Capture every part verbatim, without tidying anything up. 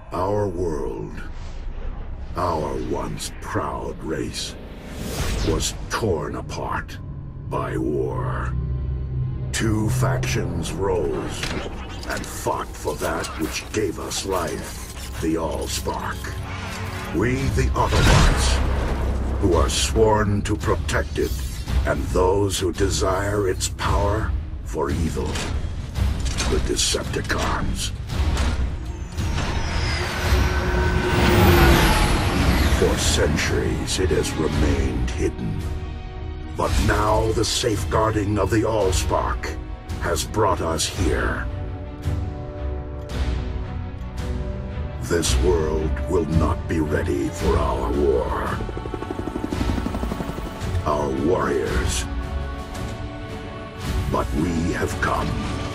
Our world, our once proud race, was torn apart by war. Two factions rose and fought for that which gave us life, the AllSpark. We, the Autobots, who are sworn to protect it, and those who desire its power for evil, the Decepticons. For centuries it has remained hidden. But now the safeguarding of the AllSpark has brought us here. This world will not be ready for our war. Our warriors. But we have come.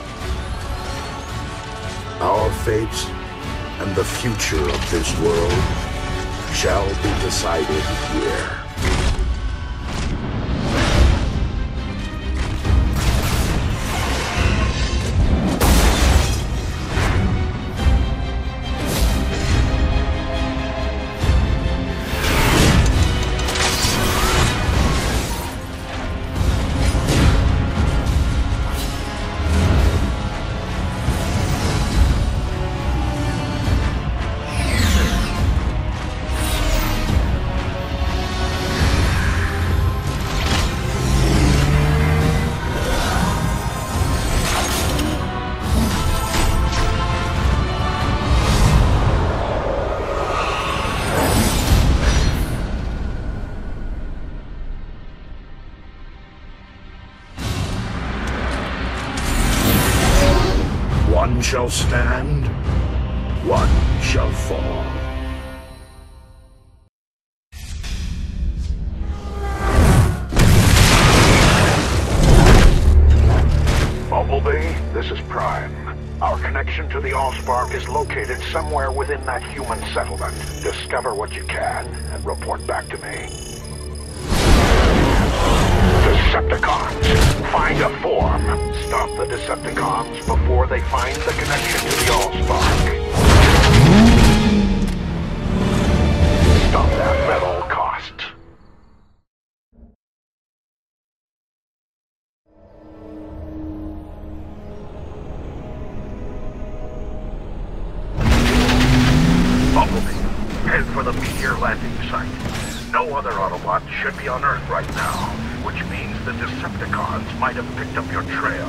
Our fates and the future of this world shall be decided here. One shall stand, one shall fall. Bumblebee, this is Prime. Our connection to the AllSpark is located somewhere within that human settlement. Discover what you can and report back to me. Decepticons, find a form. Stop the Decepticons before they find the connection to the AllSpark. Stop that at all costs. Bumblebee, head for the meteor landing site. No other Autobot should be on Earth right now, which means the Decepticons might have picked up your trail.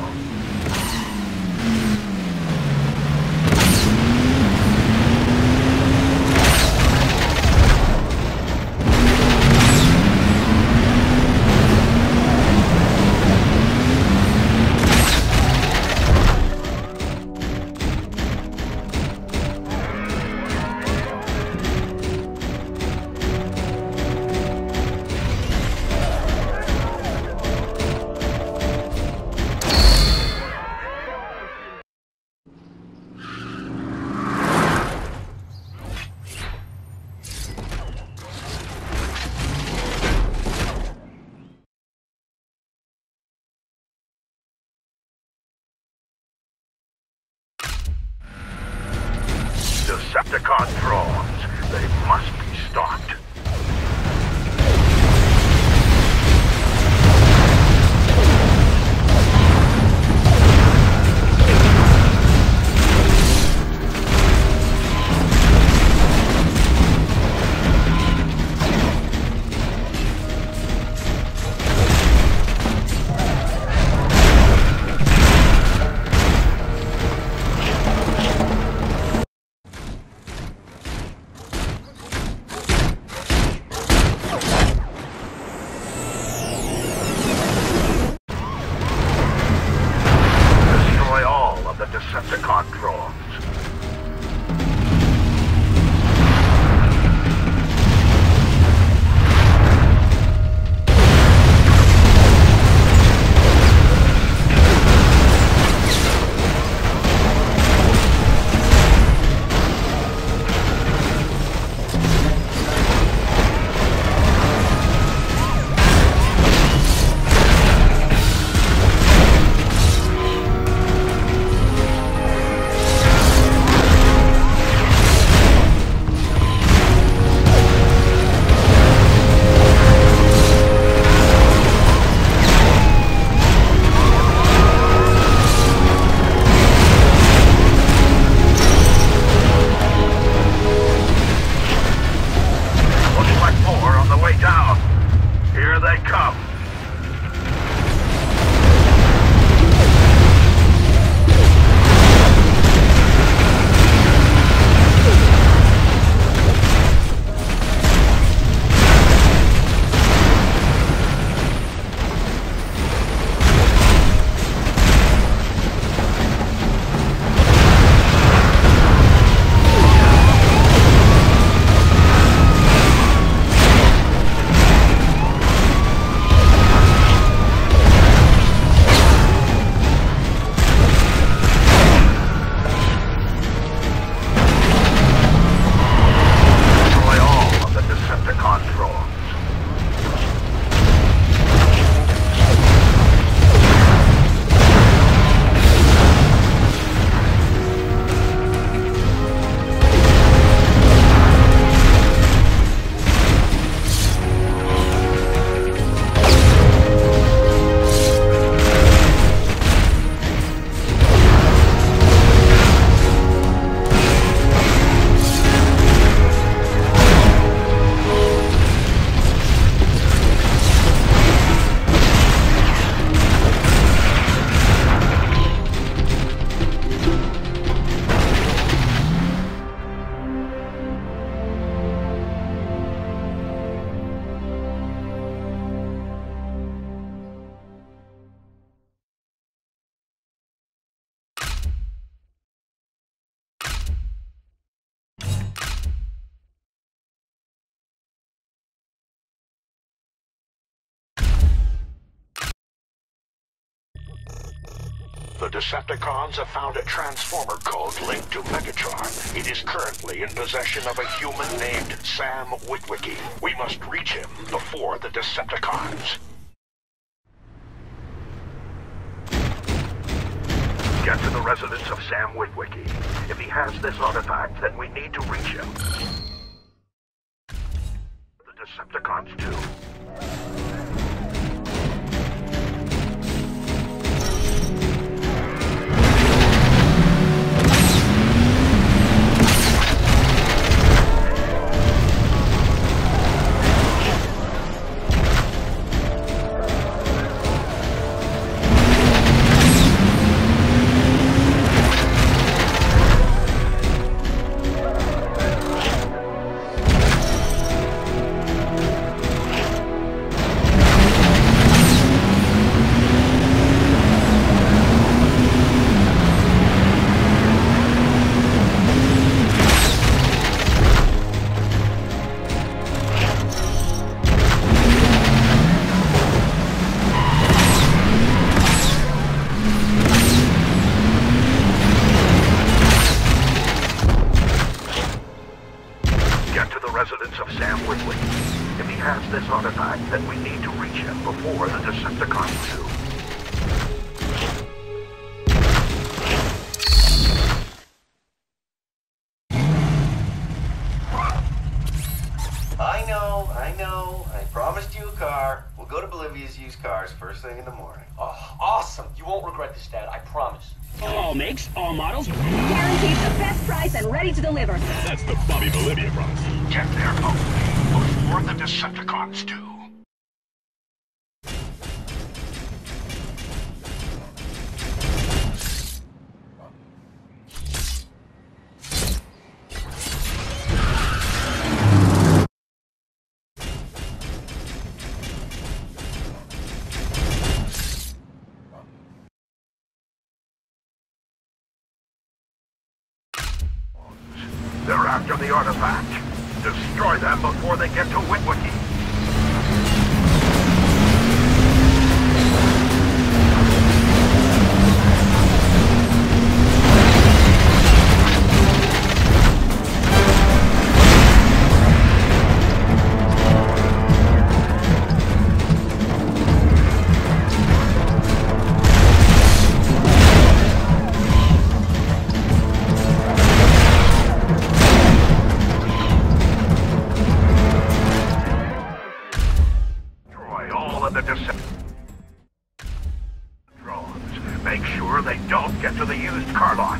Decepticon drones. They must be stopped. Decepticons have found a transformer code linked to Megatron. It is currently in possession of a human named Sam Witwicky. We must reach him before the Decepticons. Get to the residence of Sam Witwicky. If he has this artifact, then we need to reach him. The Decepticons too. I know, I know. I promised you a car. We'll go to Bolivia's used cars first thing in the morning. Oh, awesome. You won't regret this, Dad. I promise. All makes, all models. Guaranteed the best price and ready to deliver. That's the Bobby Bolivia promise. Get there, Bumblebee, before the Decepticons do. They're after the artifact. Destroy them before they get to Witwicky. The Decepticons. Make sure they don't get to the used Carlot.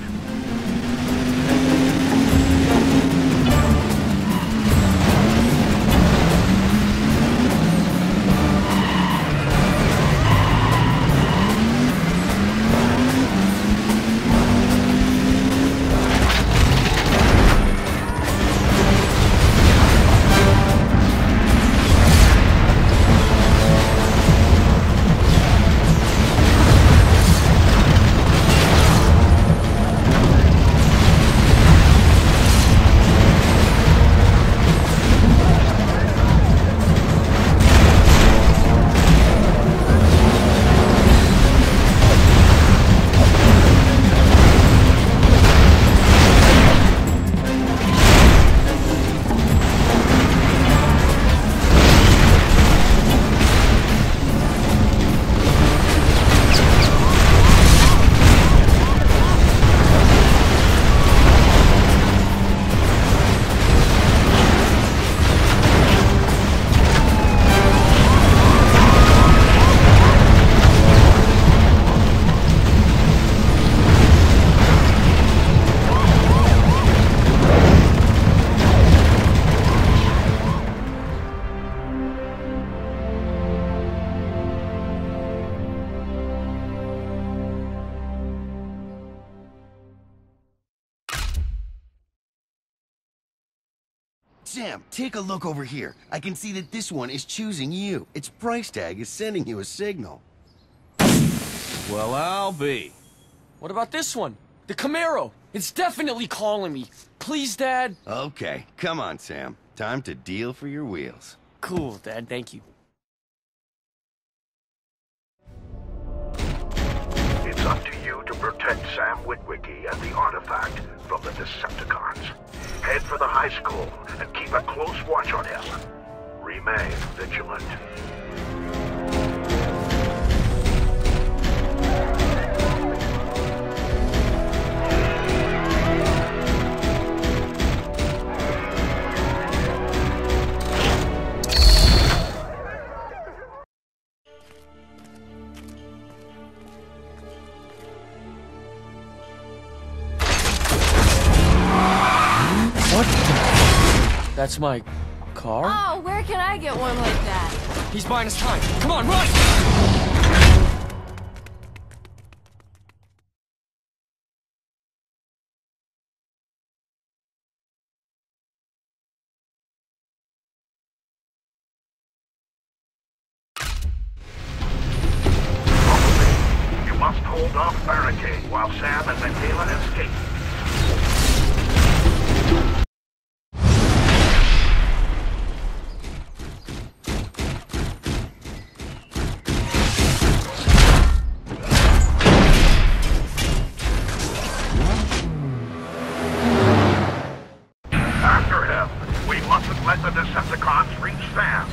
Sam, take a look over here. I can see that this one is choosing you. Its price tag is sending you a signal. Well, I'll be. What about this one? The Camaro. It's definitely calling me. Please, Dad. Okay, come on, Sam. Time to deal for your wheels. Cool, Dad. Thank you. It's up to you to Protect Sam Witwicky and the artifact from the Decepticons. Head for the high school and keep a close watch on him. Remain vigilant. What the? That's my car? Oh, where can I get one like that? He's buying us time. Come on, run! You must hold off Barricade while Sam and Mikaela escape. After him, we mustn't let the Decepticons reach Sam.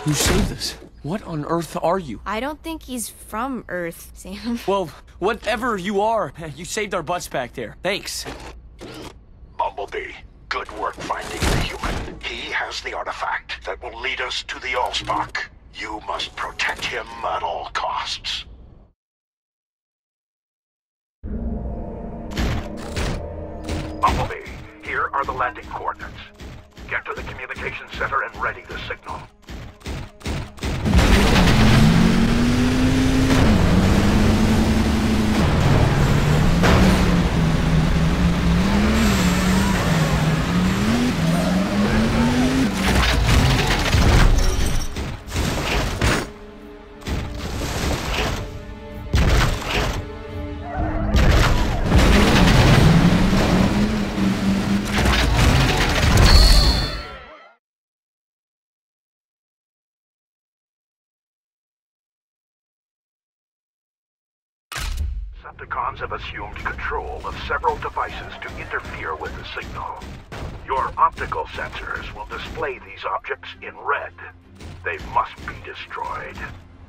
You saved us. What on earth are you? I don't think he's from Earth, Sam. Well, whatever you are, you saved our butts back there. Thanks. Bumblebee, good work finding the human. He has the artifact that will lead us to the AllSpark. You must protect him at all costs. Bumblebee, here are the landing coordinates. Get to the communications center and ready the signal. Decepticons have assumed control of several devices to interfere with the signal. Your optical sensors will display these objects in red. They must be destroyed.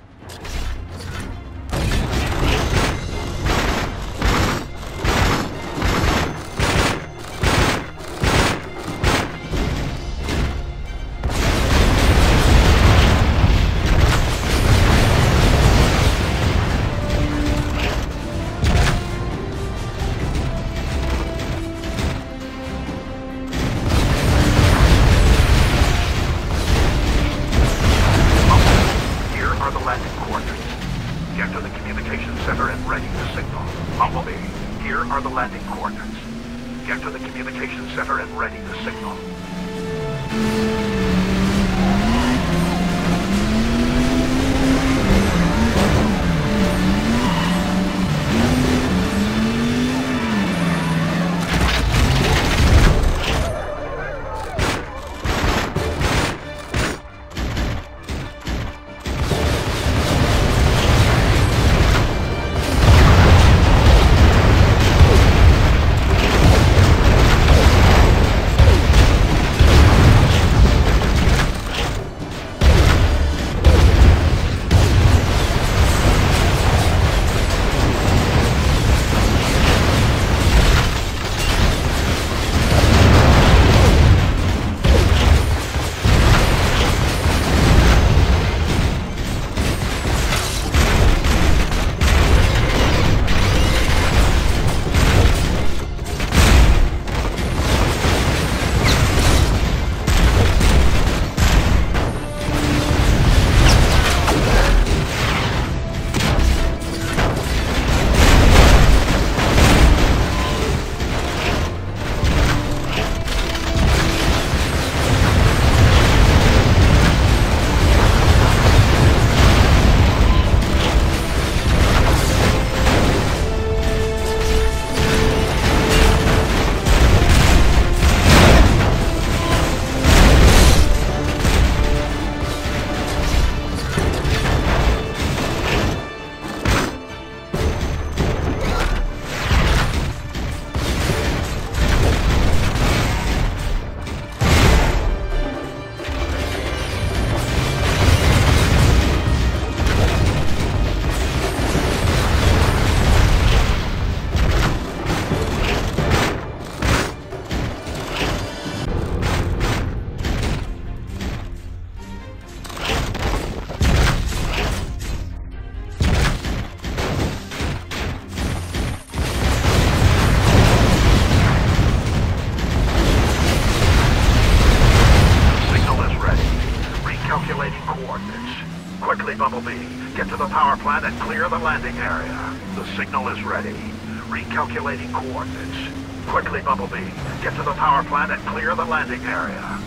Bumblebee, get to the power plant and clear the landing area. The signal is ready. Recalculating coordinates. Quickly, Bumblebee, get to the power plant and clear the landing area.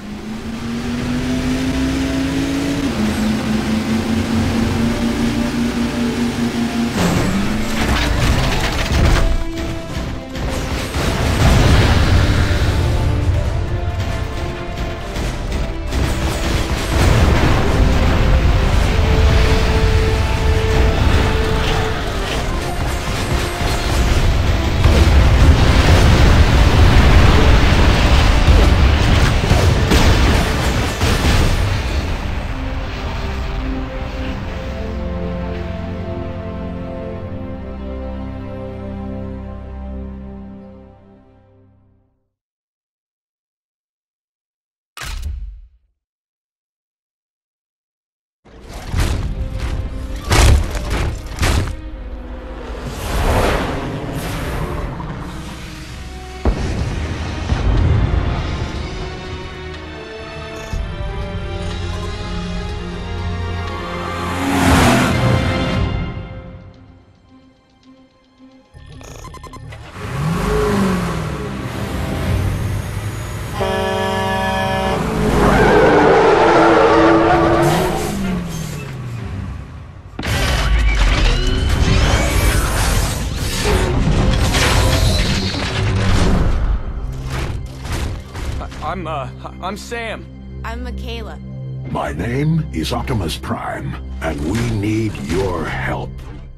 I'm, uh, I'm Sam. I'm Mikaela. My name is Optimus Prime, and we need your help.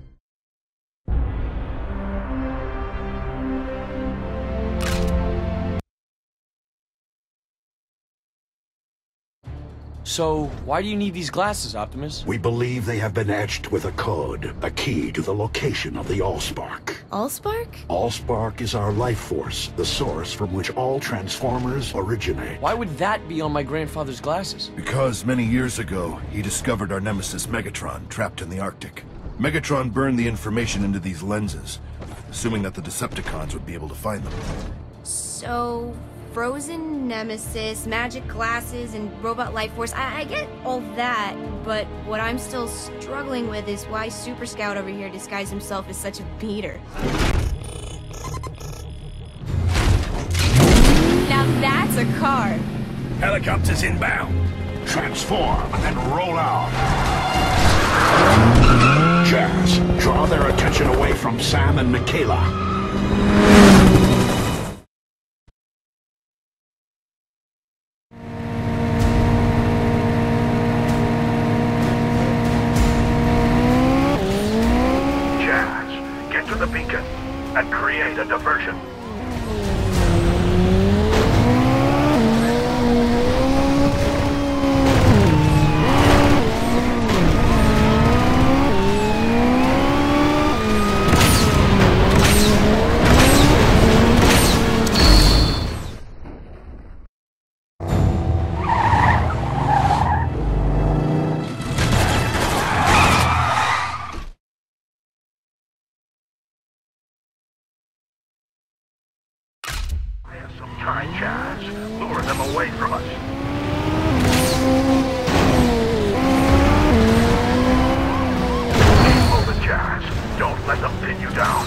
So, why do you need these glasses, Optimus? We believe they have been etched with a code, a key to the location of the AllSpark. AllSpark? AllSpark is our life force, the source from which all Transformers originate. Why would that be on my grandfather's glasses? Because many years ago, he discovered our nemesis Megatron trapped in the Arctic. Megatron burned the information into these lenses, assuming that the Decepticons would be able to find them. So, frozen nemesis, magic glasses, and robot life force. I, I get all that, but what I'm still struggling with is why Super Scout over here disguised himself as such a beater. Now that's a car. Helicopters inbound. Transform and roll out. Jazz, draw their attention away from Sam and Mikaela. The beacon and create a diversion. Time, Jazz. Lure them away from us. Keep moving, Jazz. Don't let them pin you down.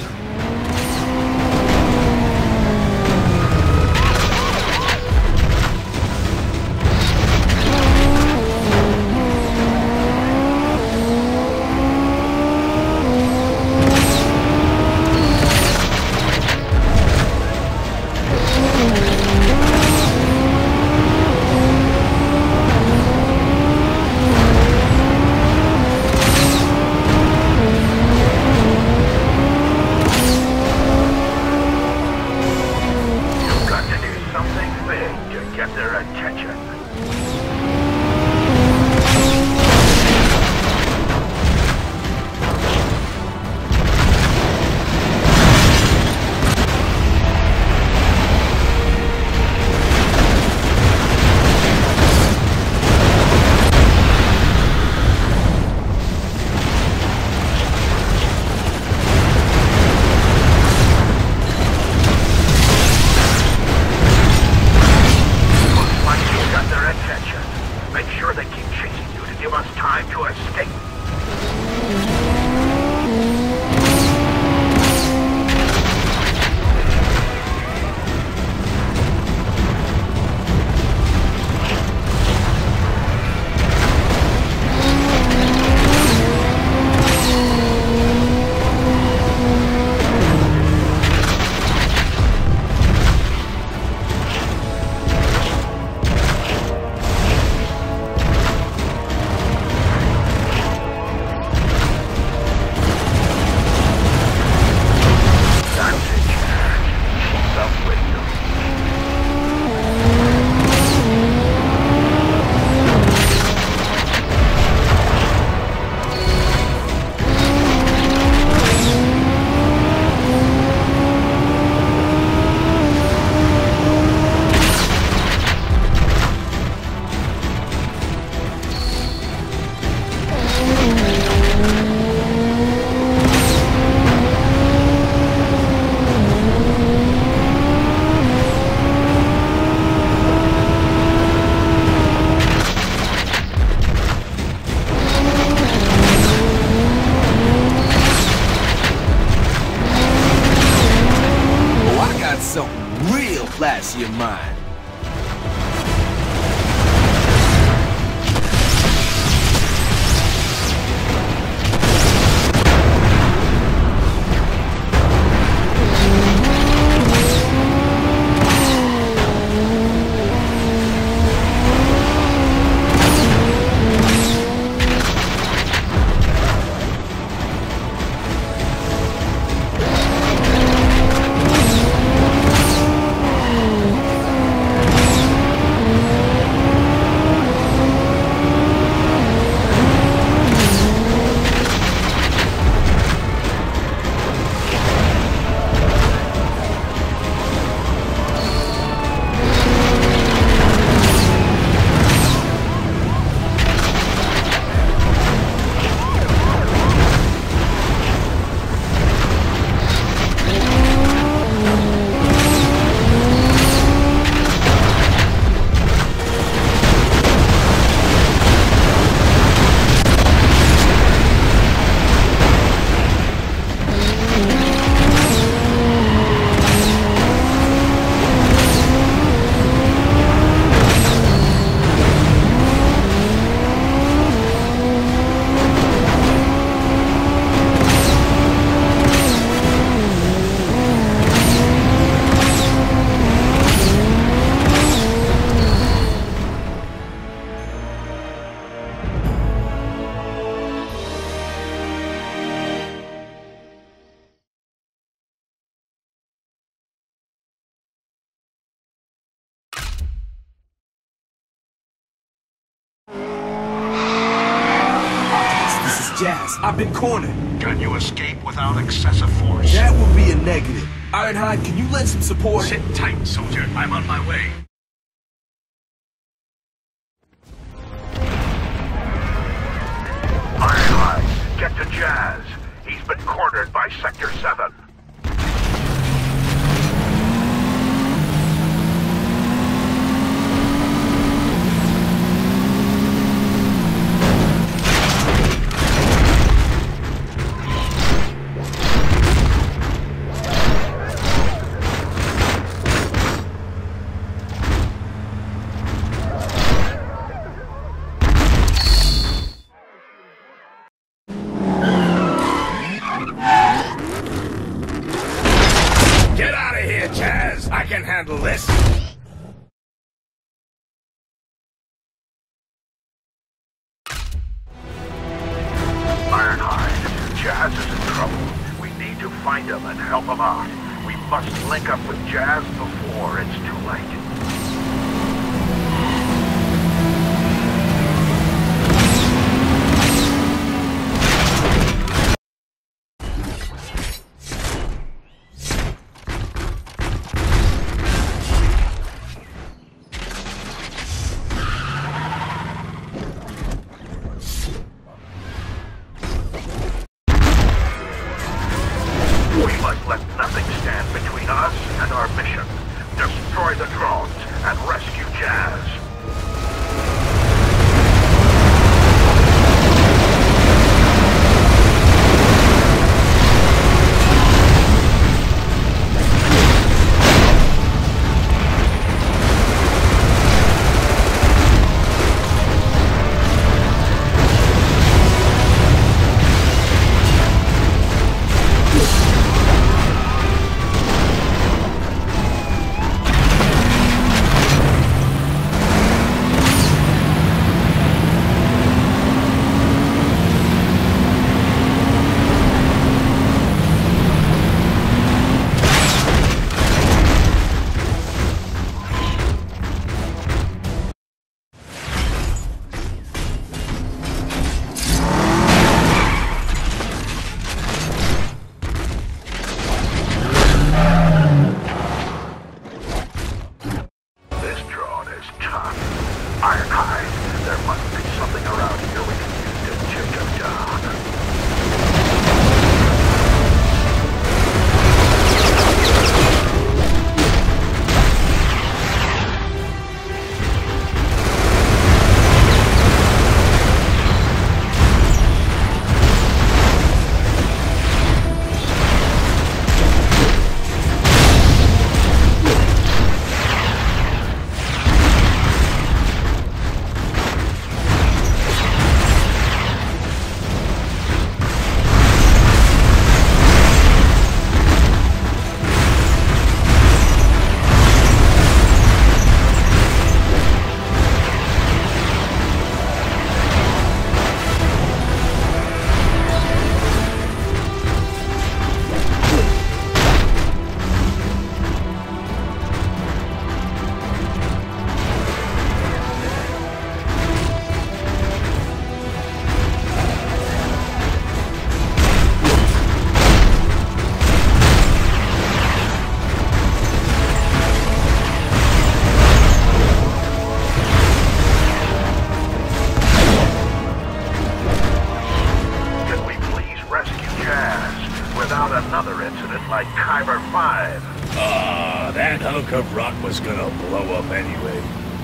classy of mine. Jazz, I've been cornered. Can you escape without excessive force? That would be a negative. Ironhide, can you lend some support? Sit tight, soldier. I'm on my way. Ironhide, get to Jazz. He's been cornered by Sector seven. I can handle this. Ironhide, Jazz is in trouble. We need to find him and help him out. We must link up with Jazz before it's too late. bit like Kyber five. Ah, that hunk of rock was gonna blow up anyway.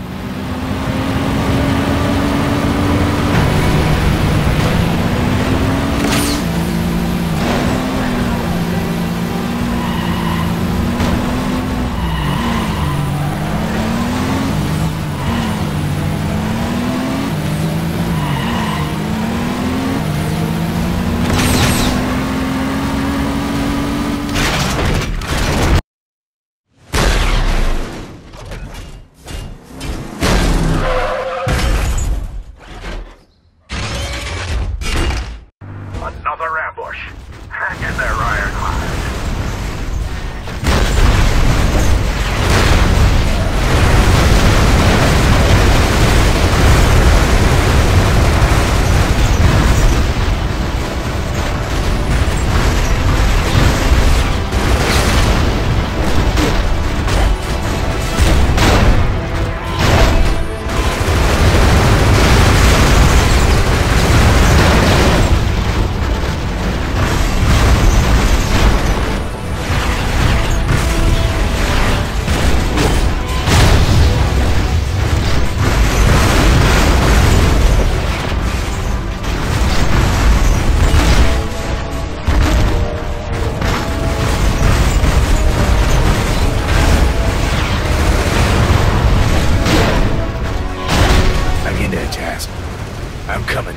I'm coming.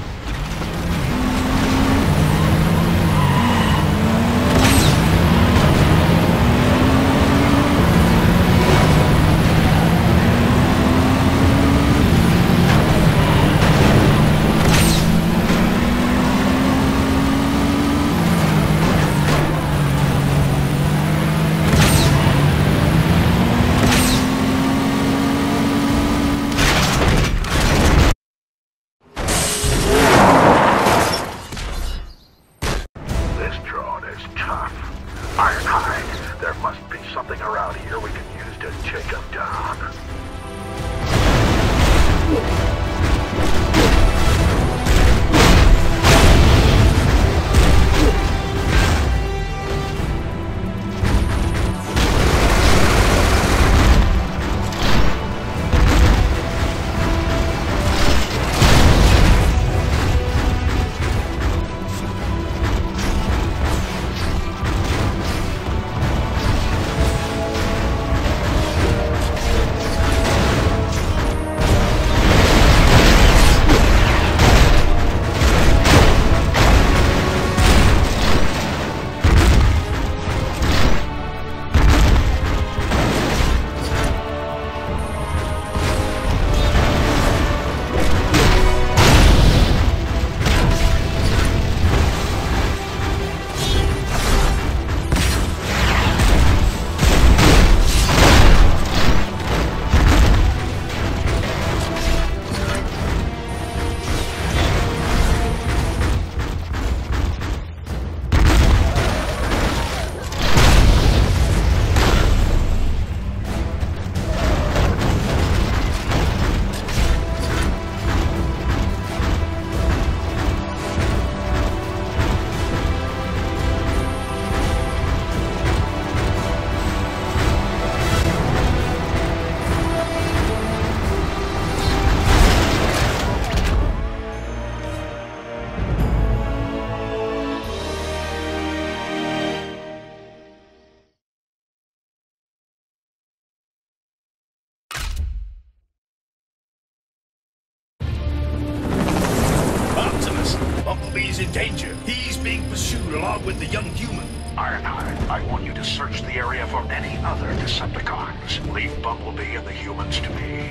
Bumblebee's in danger. He's being pursued along with the young human. Ironhide, I want you to search the area for any other Decepticons. Leave Bumblebee and the humans to me.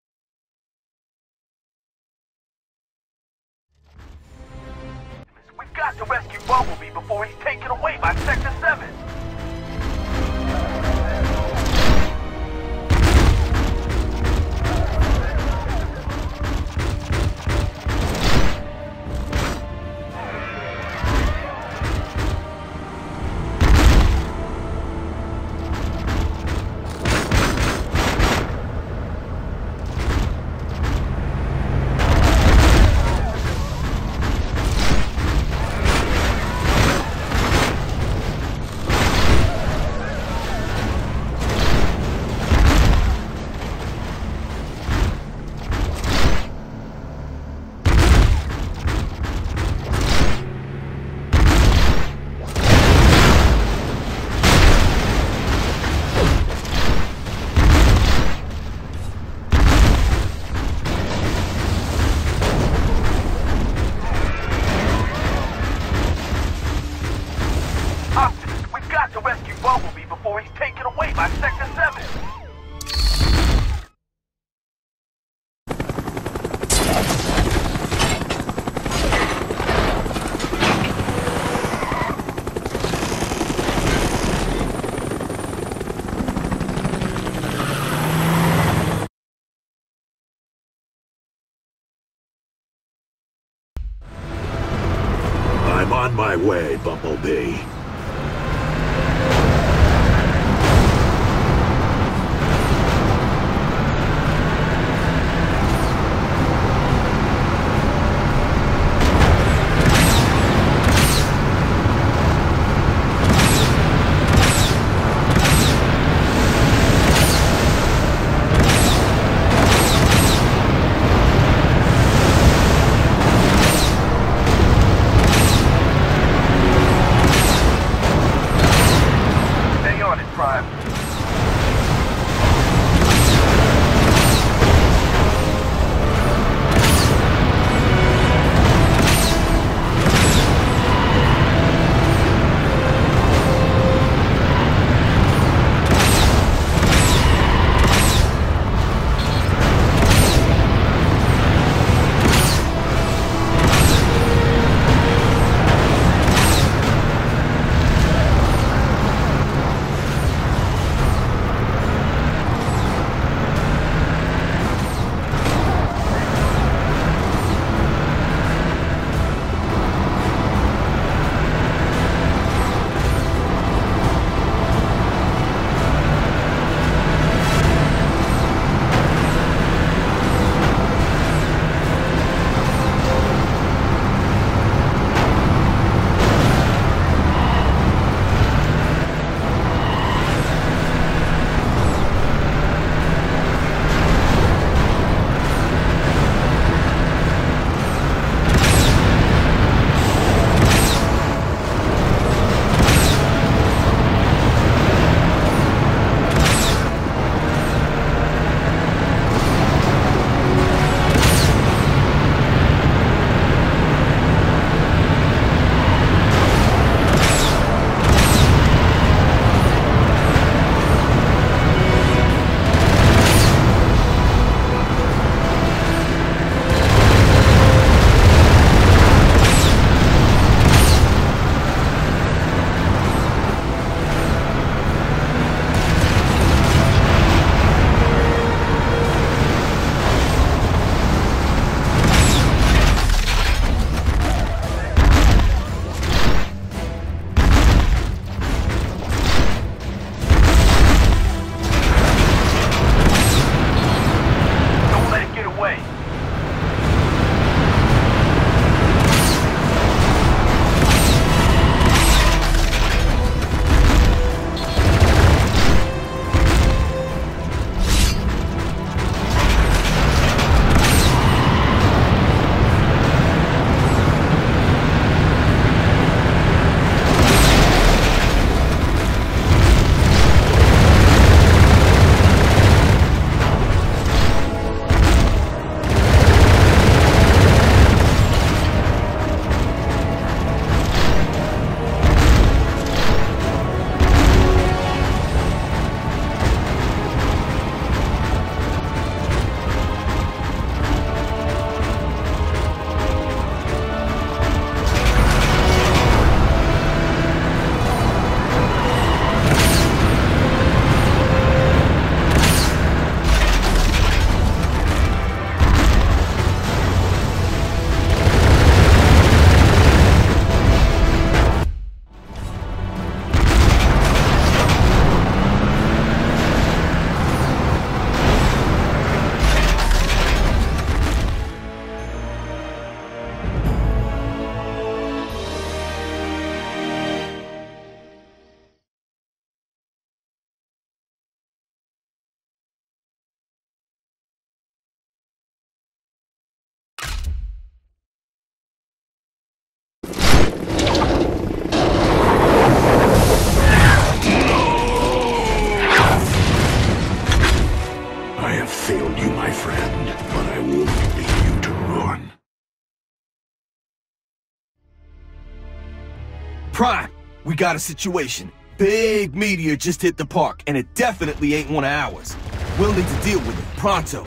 We've got to rescue Bumblebee before he's taken away by Sector seven. got to rescue Bumblebee before he's taken away by Sector seven. I'm on my way, Bumblebee. Prime, we got a situation. big meteor just hit the park, and it definitely ain't one of ours. We'll need to deal with it, pronto.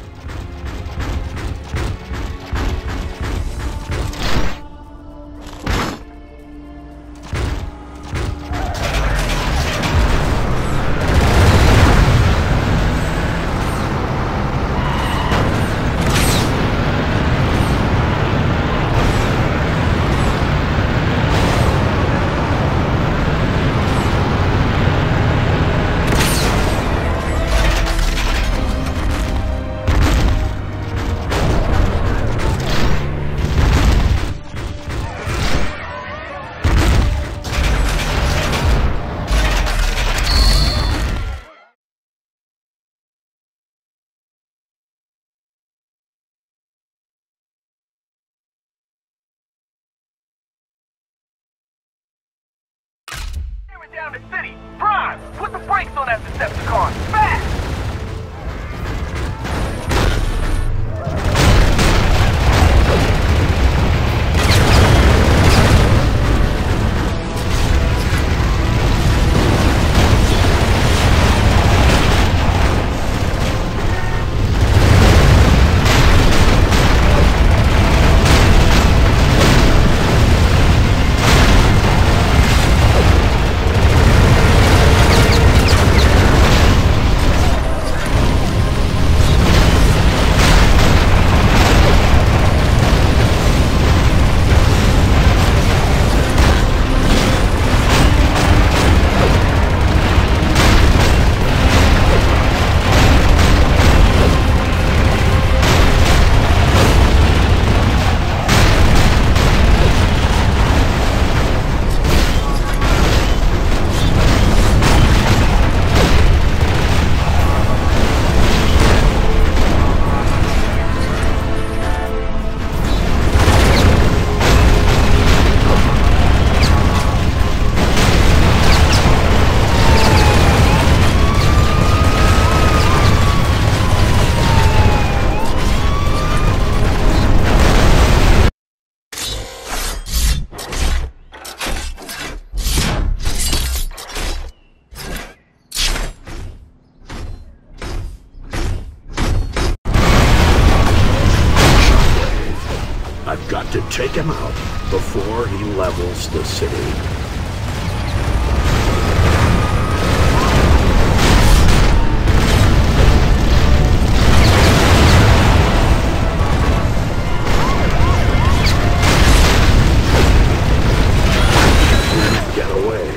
Down the city! Prime! Put the brakes on that Decepticon! Fast! I've got to take him out before he levels the city. Get away.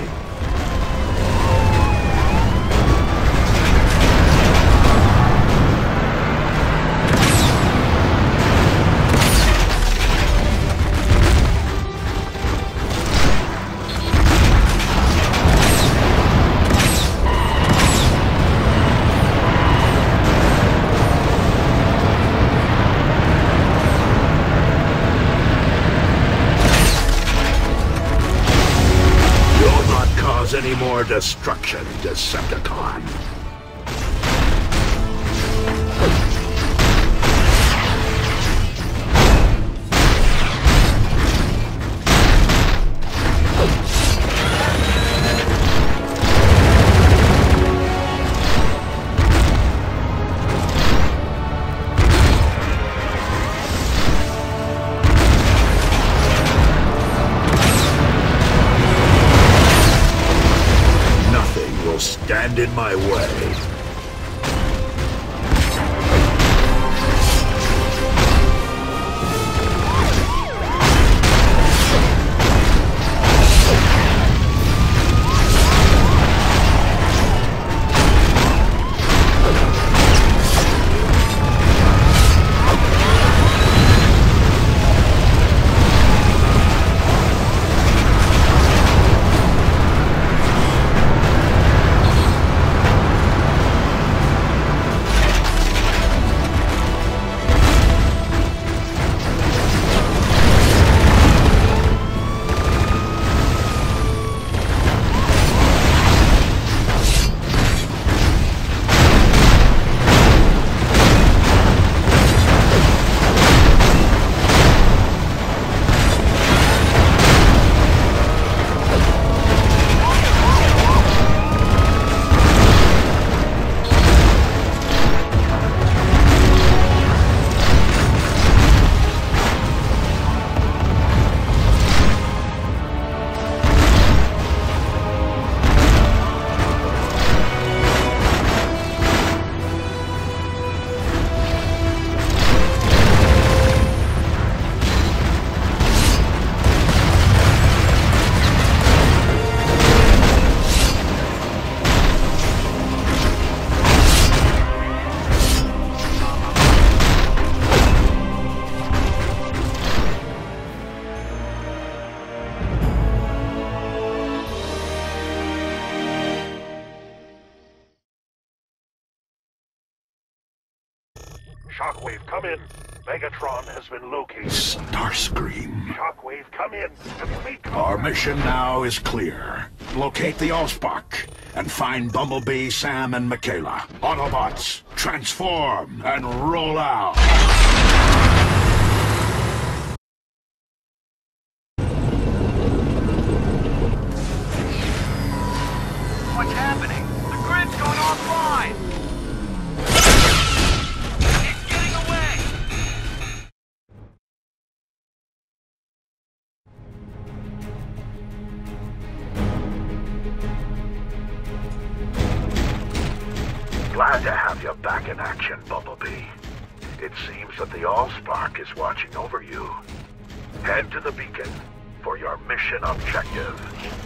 Any more destruction, Decepticon. Stand in my way. Shockwave, come in. Megatron has been located. Starscream. Shockwave, come in. Complete Our mission now is clear. Locate the AllSpark and find Bumblebee, Sam, and Mikaela. Autobots, transform and roll out. What's happening? The grid's going offline! It's getting away! Glad to have you back in action, Bumblebee. It seems that the AllSpark is watching over you. Head to the beacon for your mission objective.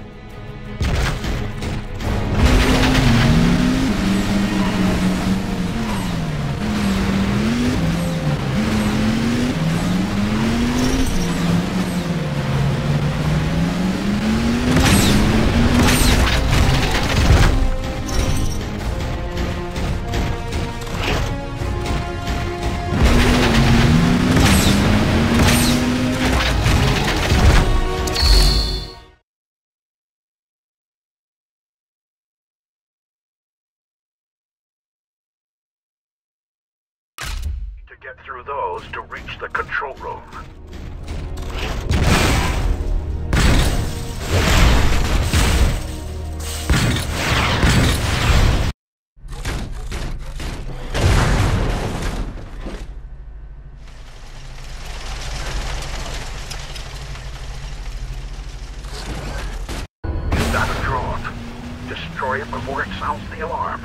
Get through those to reach the control room. Is that a drone? Destroy it before it sounds the alarm.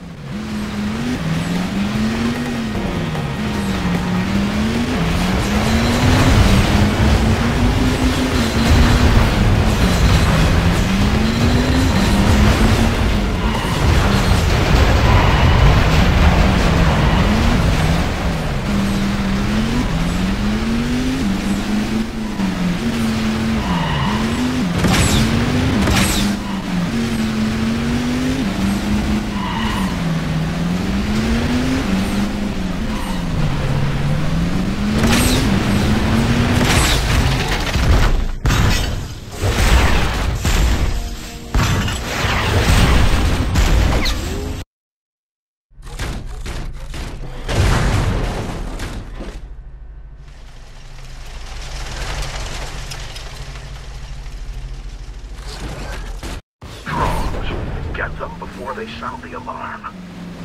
Get them before they sound the alarm.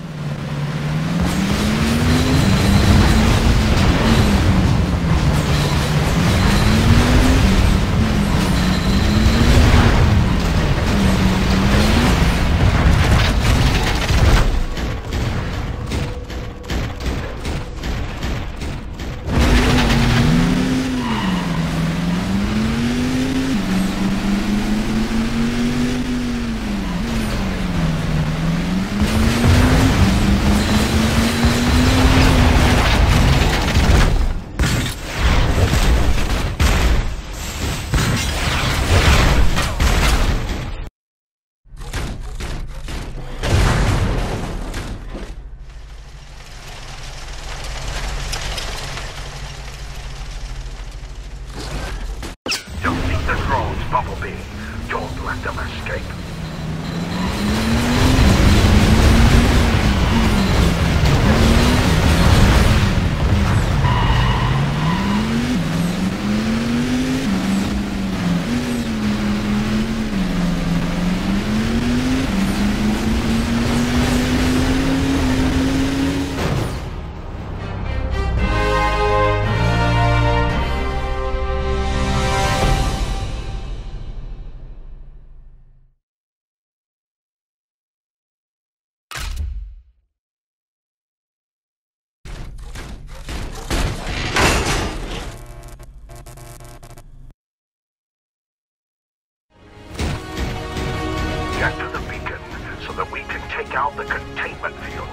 Bumblebee. Don't let them escape. Get to the beacon so that we can take out the containment field.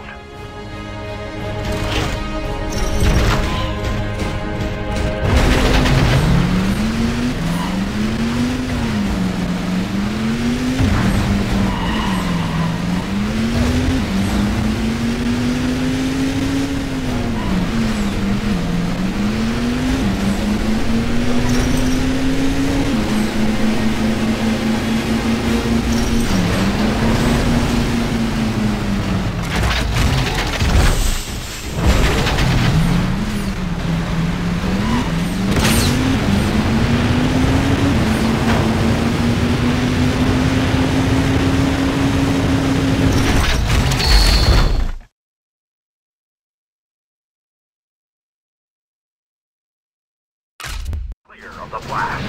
the blast.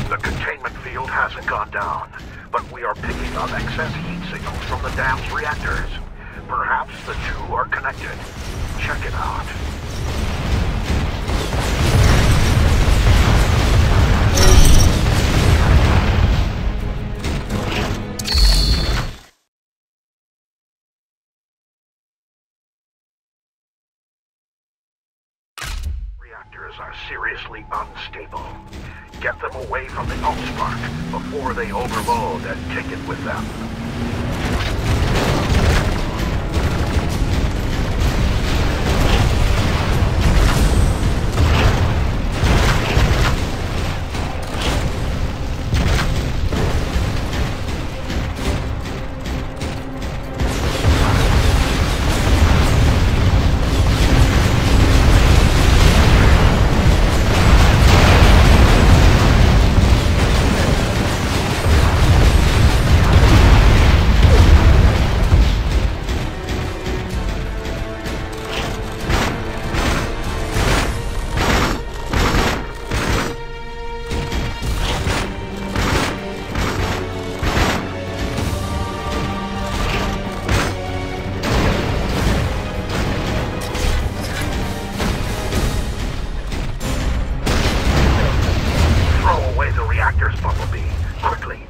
The containment field hasn't gone down, but we are picking up excess heat signals from the dam's reactors. Perhaps the two are connected. Check it out. Reactors are seriously unstable. Get them away from the AllSpark before they overload and take it with them. Bumblebee, quickly!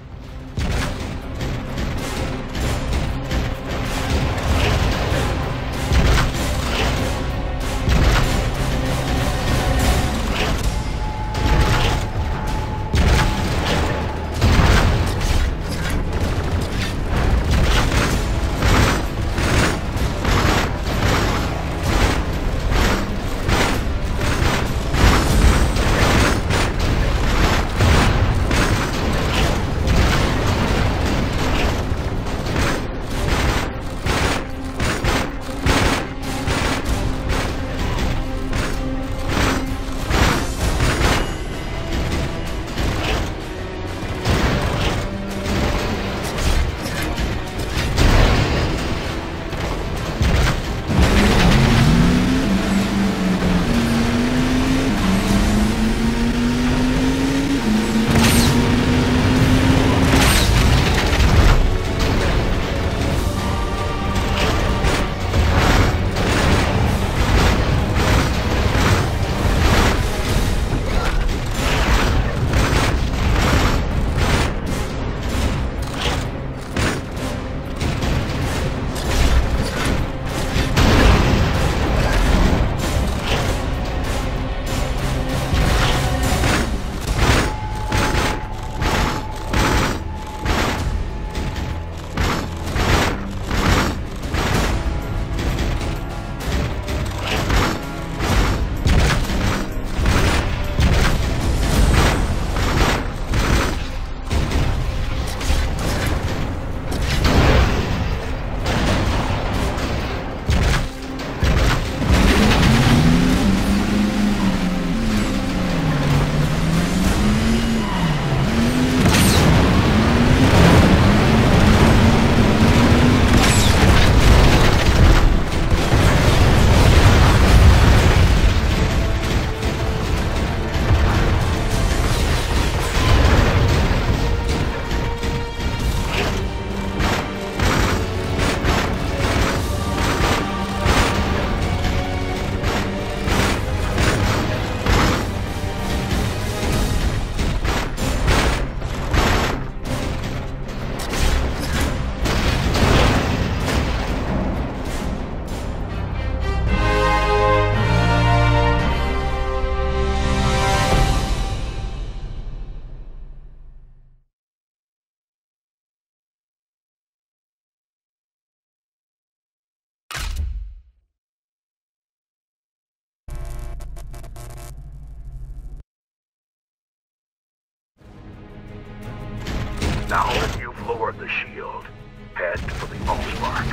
Now that you've lowered the shield, head for the AllSpark.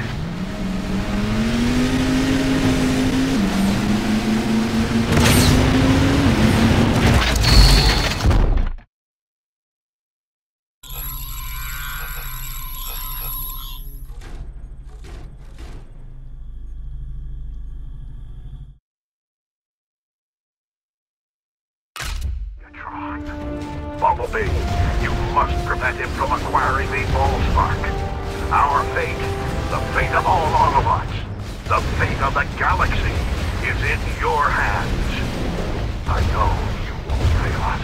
Megatron. Bumblebee. Bumblebee. You must prevent him from acquiring the AllSpark. Our fate, the fate of all Autobots, the fate of the galaxy, is in your hands. I know you won't fail us.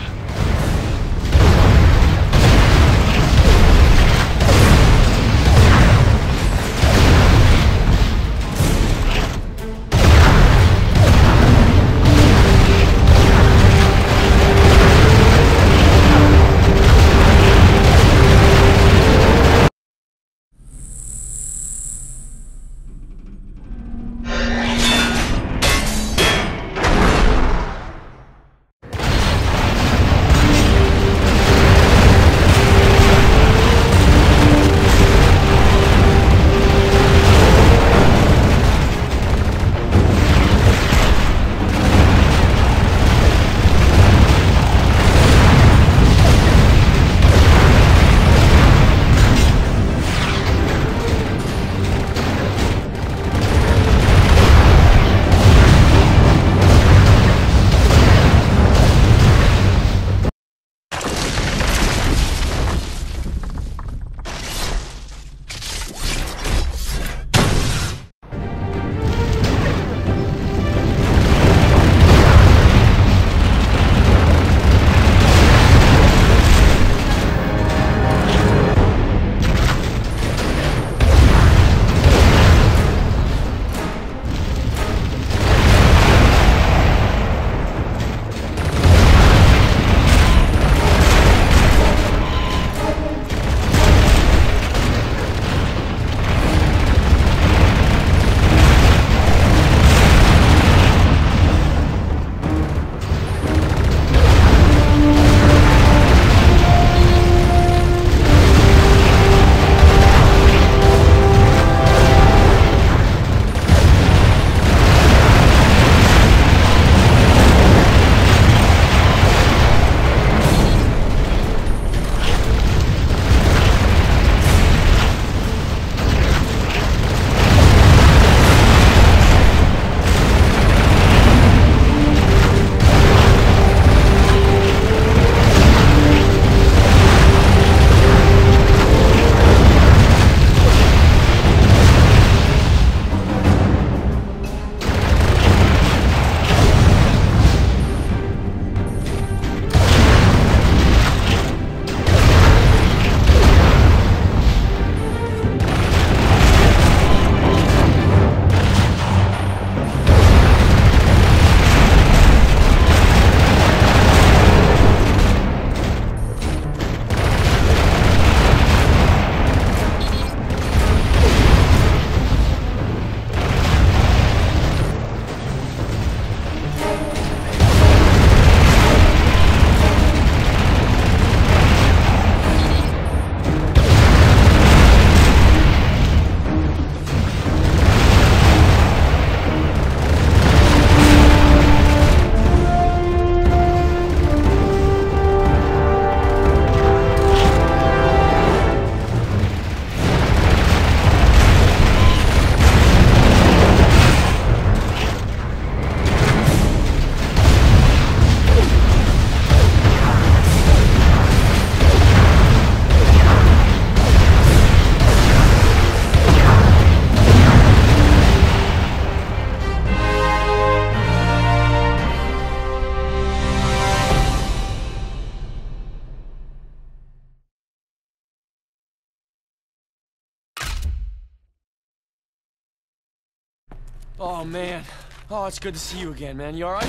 Oh, man. Oh, it's good to see you again, man. You alright?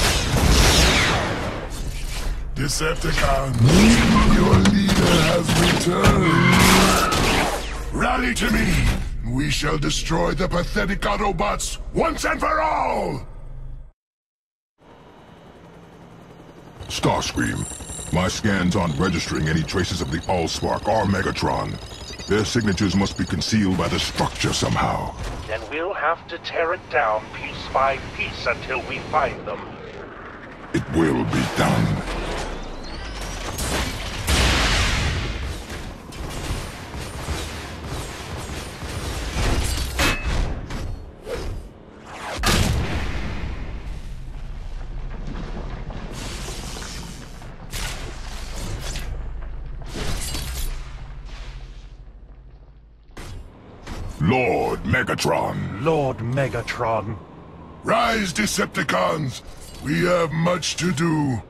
Decepticon, your leader has returned. Rally to me. We shall destroy the pathetic Autobots once and for all! Starscream, my scans aren't registering any traces of the AllSpark or Megatron. Their signatures must be concealed by the structure somehow. Then we'll have to tear it down piece by piece until we find them. It will be done. Lord Megatron. Lord Megatron. Rise, Decepticons! We have much to do.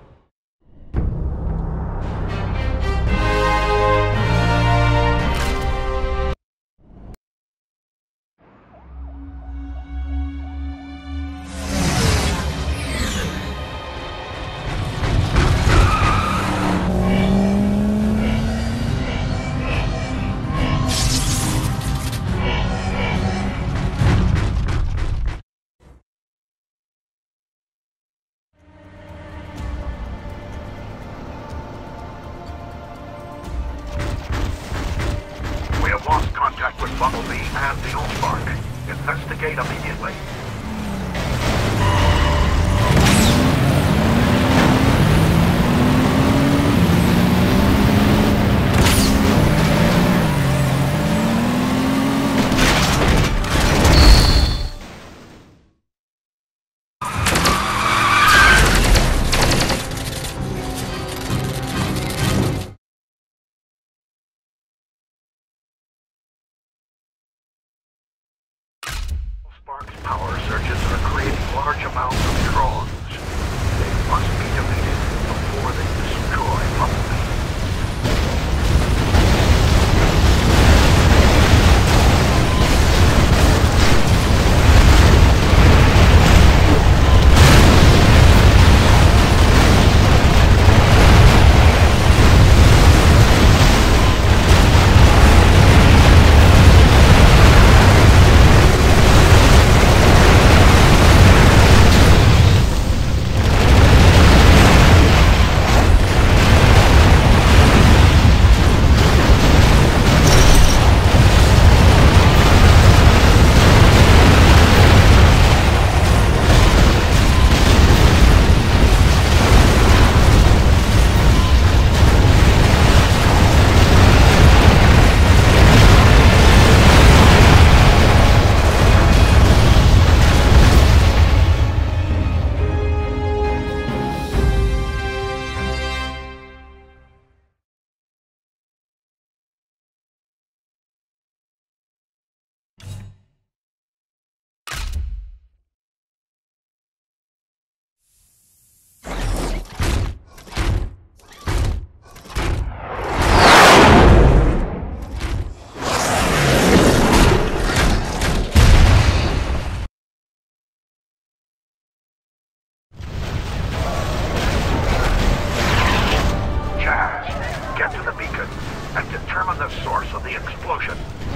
Lost contact with Bumblebee and the AllSpark. Investigate immediately. AllSpark's power surges are creating large amounts of drones. They must be defeated before they destroy Bumblebee. And determine the source of the explosion.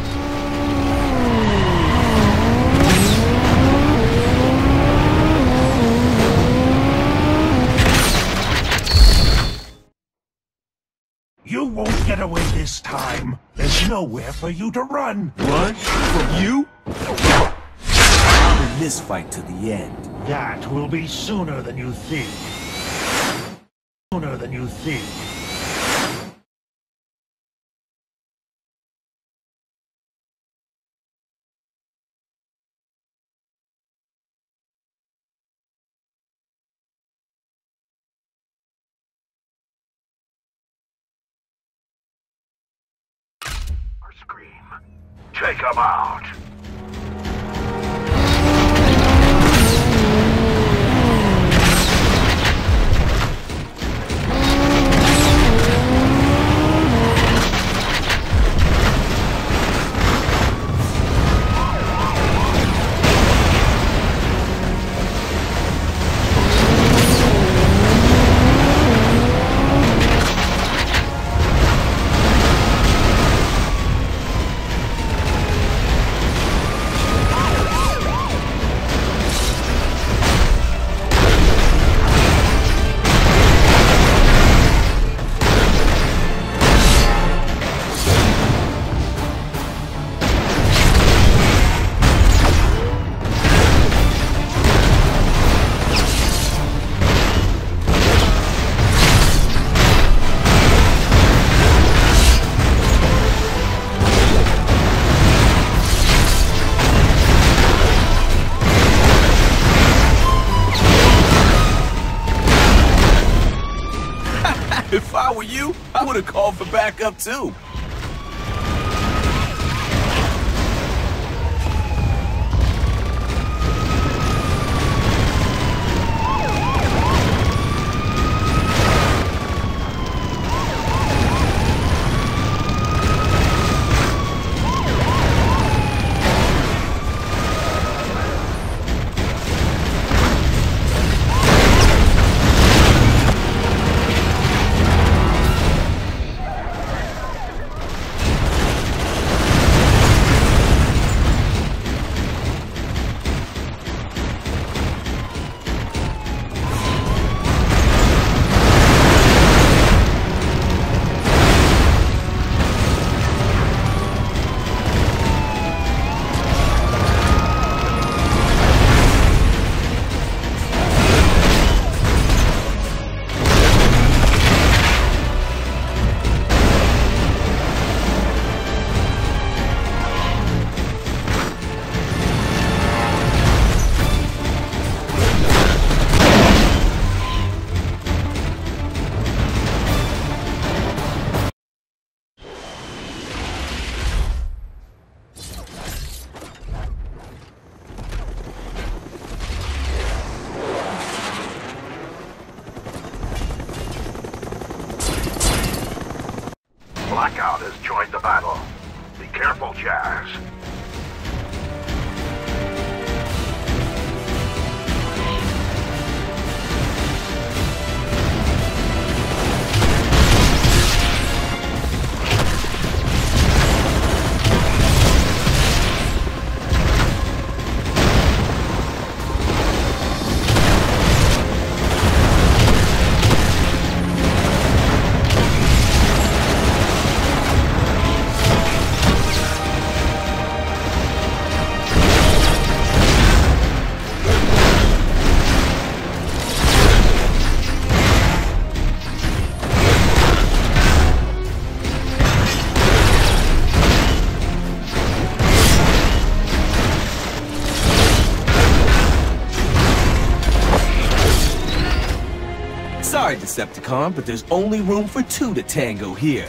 You won't get away this time. There's nowhere for you to run. Run? From you? I'm in this fight to the end. That will be sooner than you think. Sooner than you think. Scream. Take him out. If I were you, I would have called for backup too. Blackout has joined the battle. Be careful, Jazz. Sorry, Decepticon, but there's only room for two to tango here.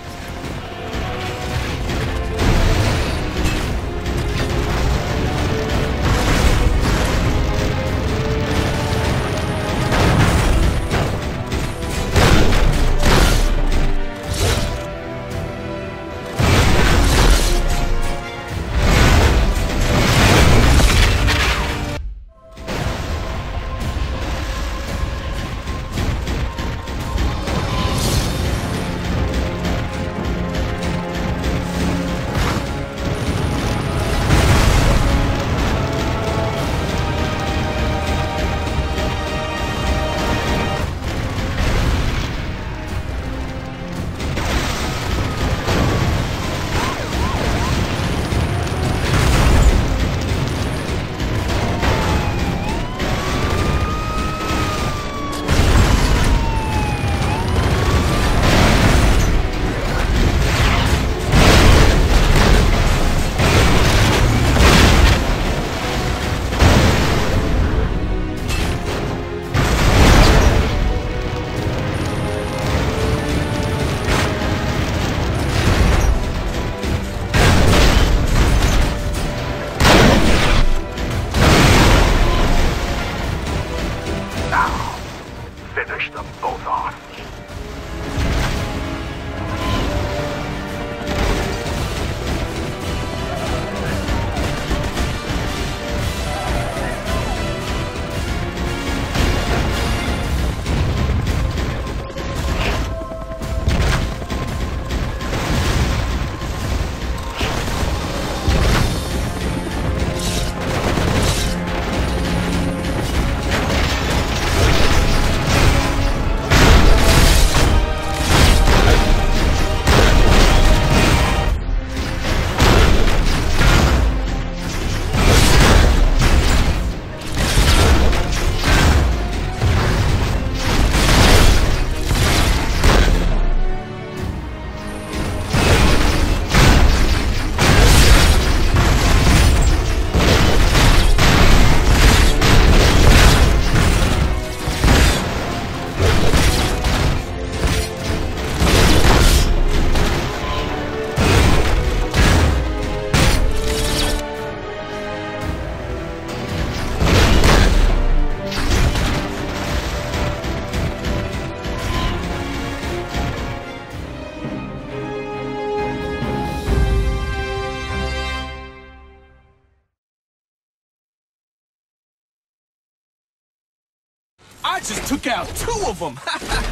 I just took out two of them!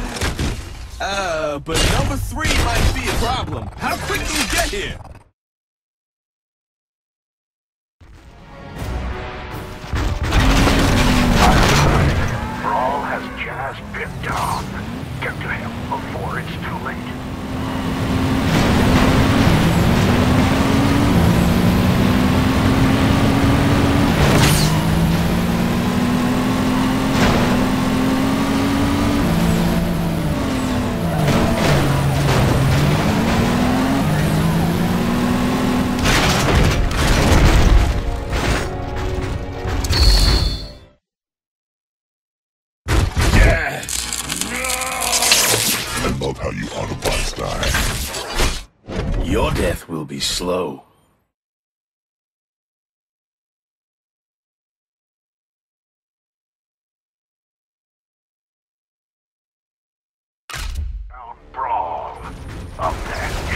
uh, but number three might be a problem. How quick do we get here? Brawl has Jazz pinned down. Get to him before it's too late. How you Autobots die. Your death will be slow. Brawl. Up next.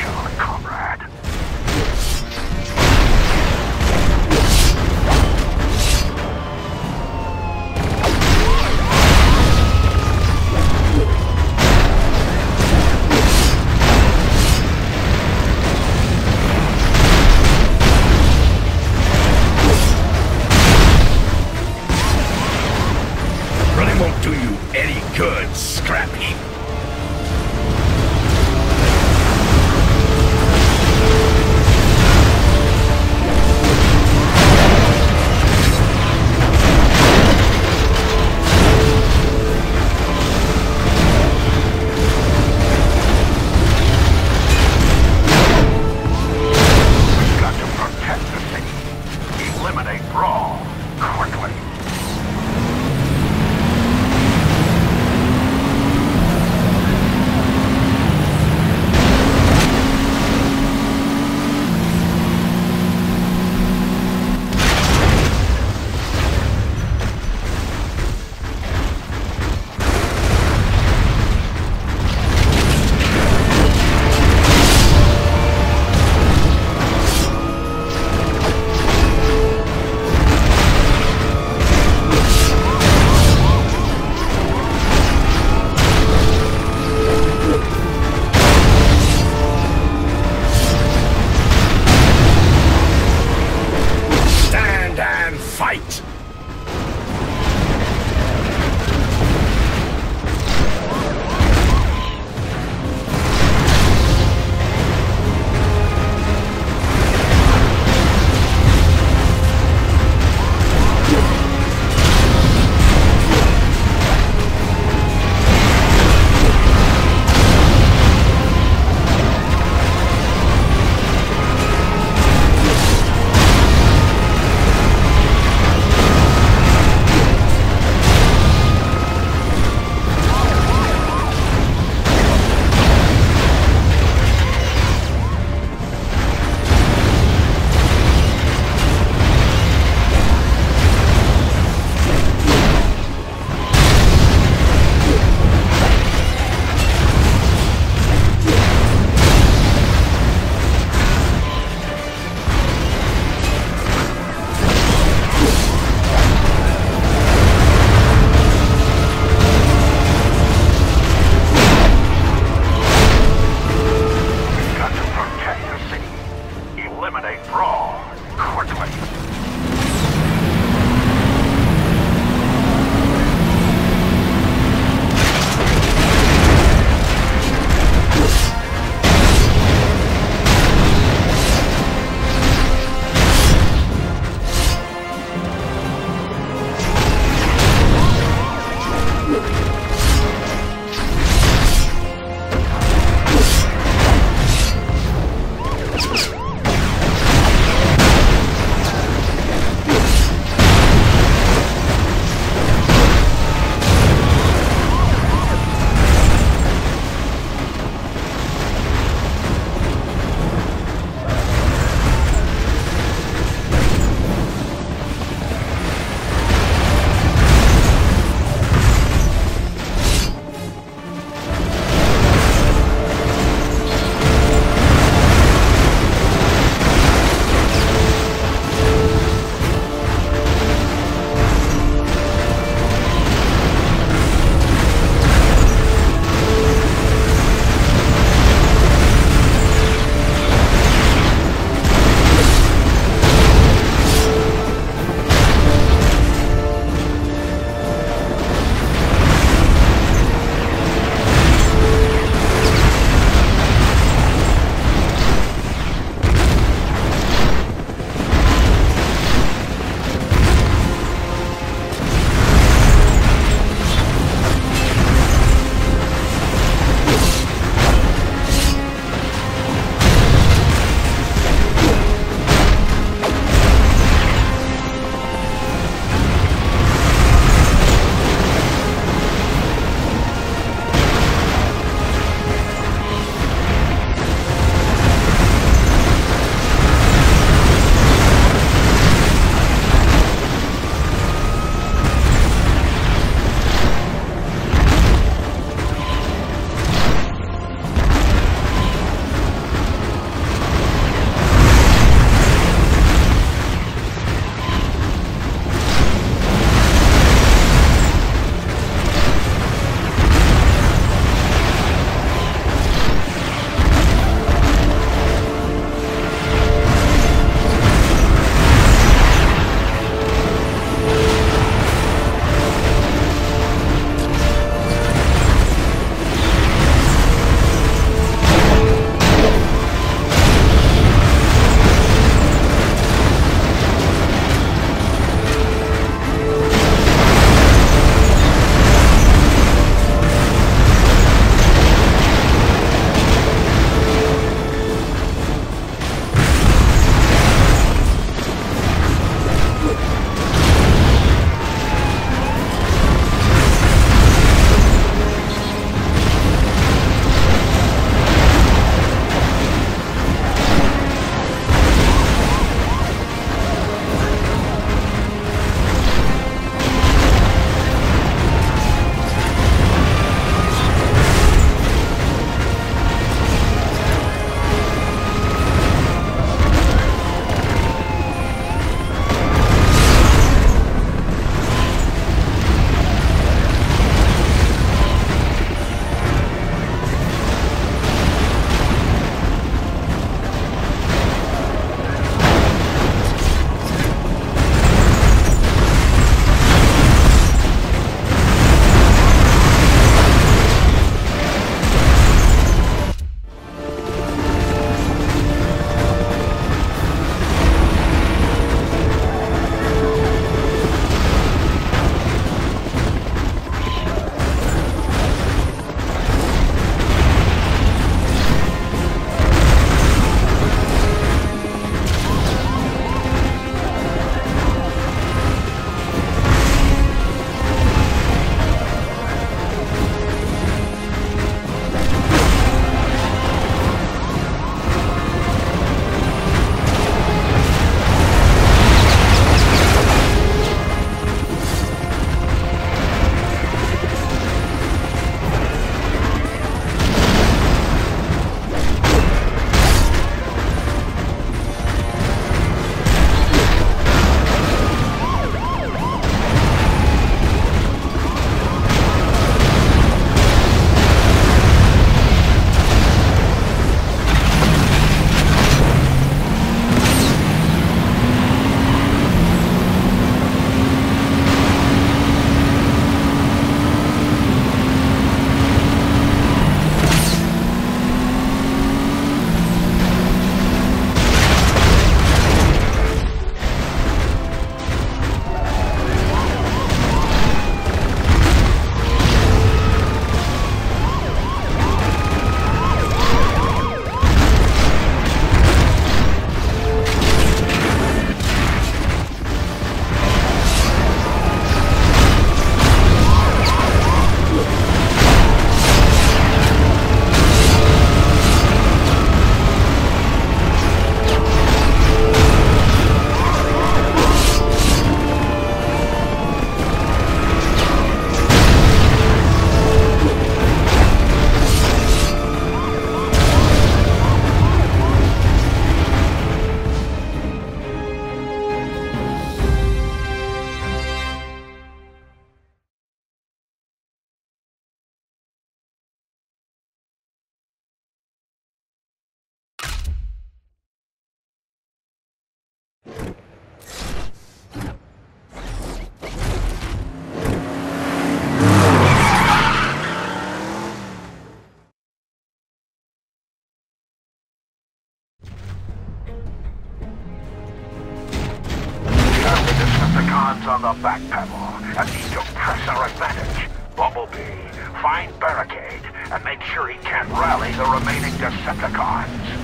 Decepticons on the back pedal and need to press our advantage. Bumblebee, find Barricade and make sure he can't rally the remaining Decepticons.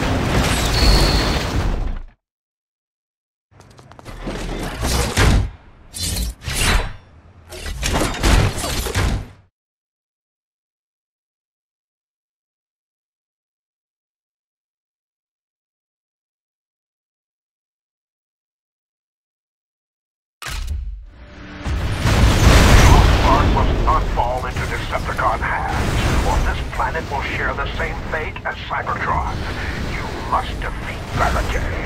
Fall into Decepticon hands, or this planet will share the same fate as Cybertron. You must defeat Barricade.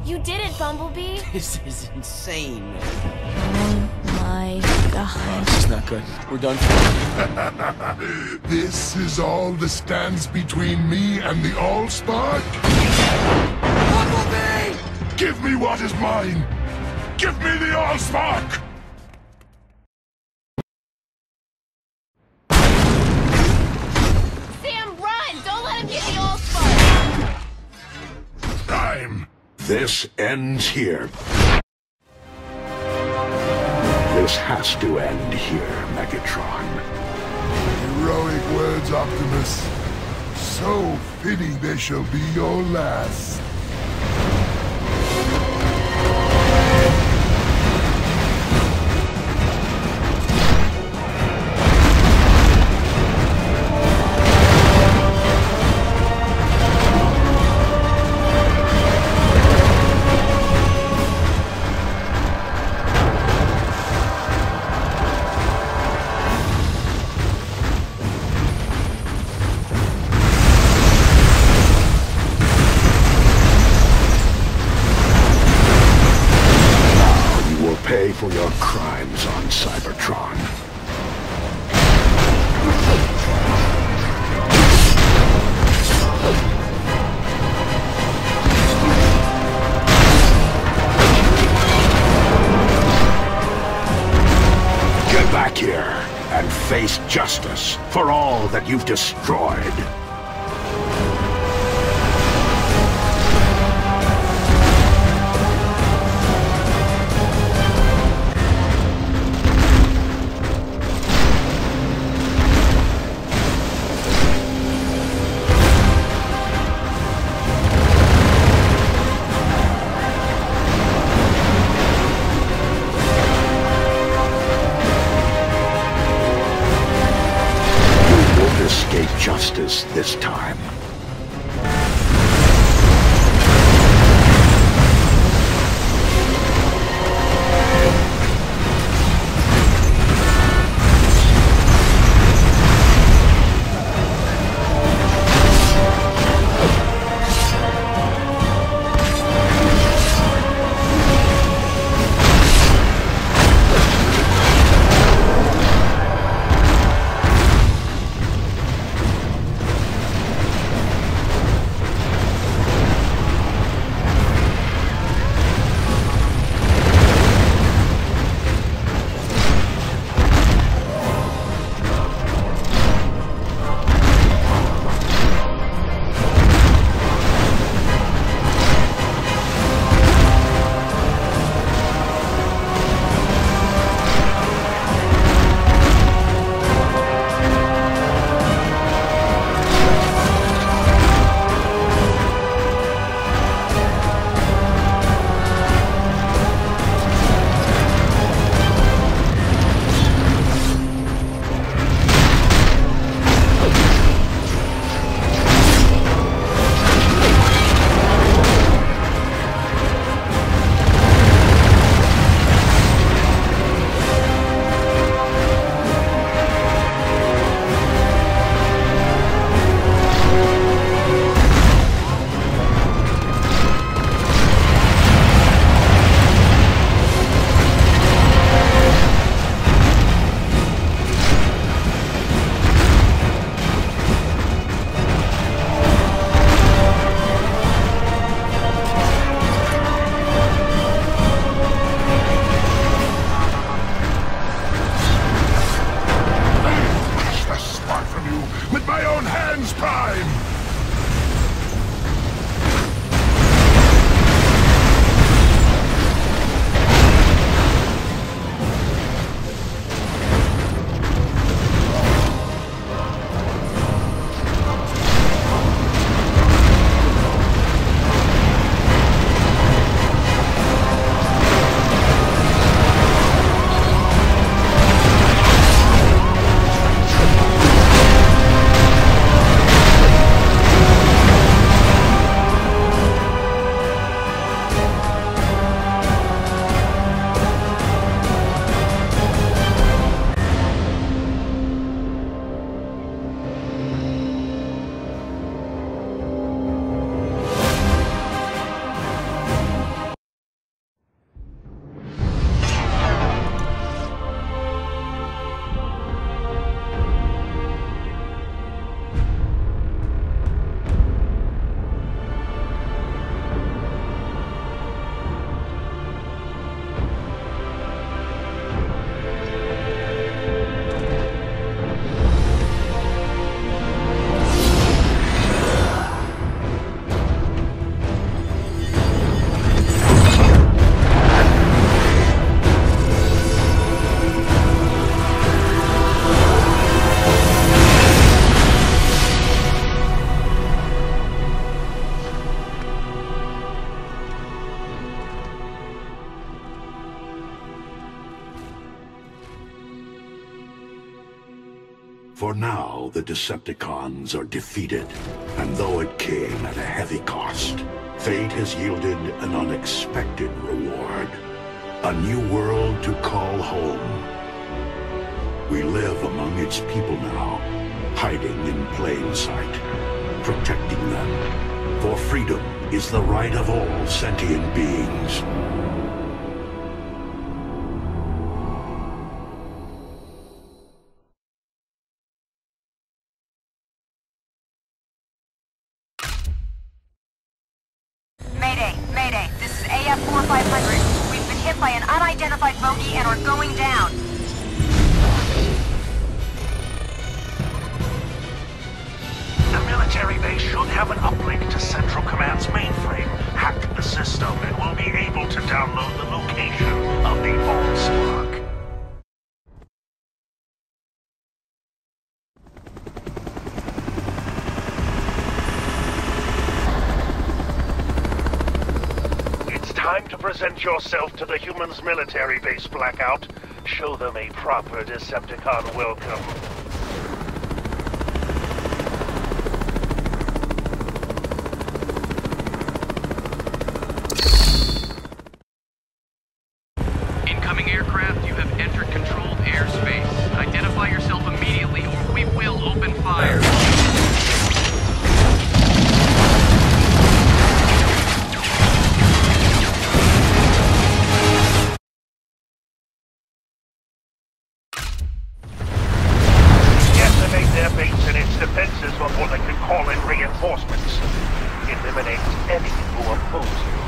You did it, Bumblebee! This is insane. Oh my god. This is not good. We're done. This is all that stands between me and the AllSpark? Bumblebee! Give me what is mine! Give me the AllSpark! Sam, run! Don't let him get the AllSpark! Time! This ends here. This has to end here, Megatron. Heroic words, Optimus. So fitting they shall be your last. Pay for your crimes on Cybertron. Get back here and face justice for all that you've destroyed. Justice this For now, the Decepticons are defeated, and though it came at a heavy cost, fate has yielded an unexpected reward. A new world to call home. We live among its people now, hiding in plain sight, protecting them. For freedom is the right of all sentient beings. Mayday, Mayday, this is A F forty-five hundred. We've been hit by an unidentified bogey and we're going down. The military base should have an uplink to Central Command's mainframe. Hack the system and we'll be able to download the location of the AllSpark. Time to present yourself to the humans' military base, Blackout. Show them a proper Decepticon welcome. Incoming aircraft, you have entered controlled airspace. Identify yourself immediately or we will open fire. Defenses before they can call in reinforcements. Eliminate any who oppose you.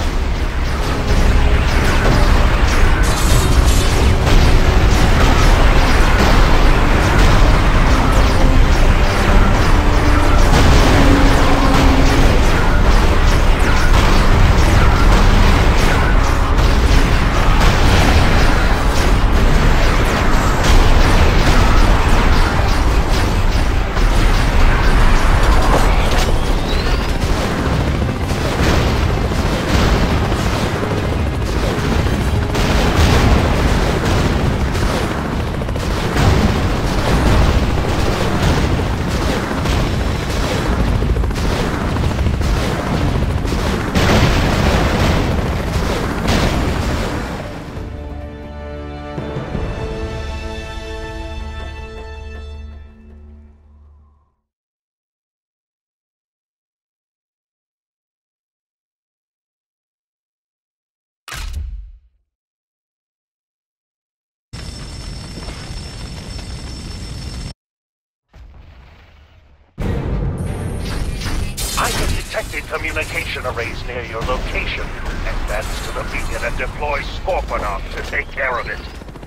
I have detected communication arrays near your location. Advance to the beacon and deploy Scorponok to take care of it.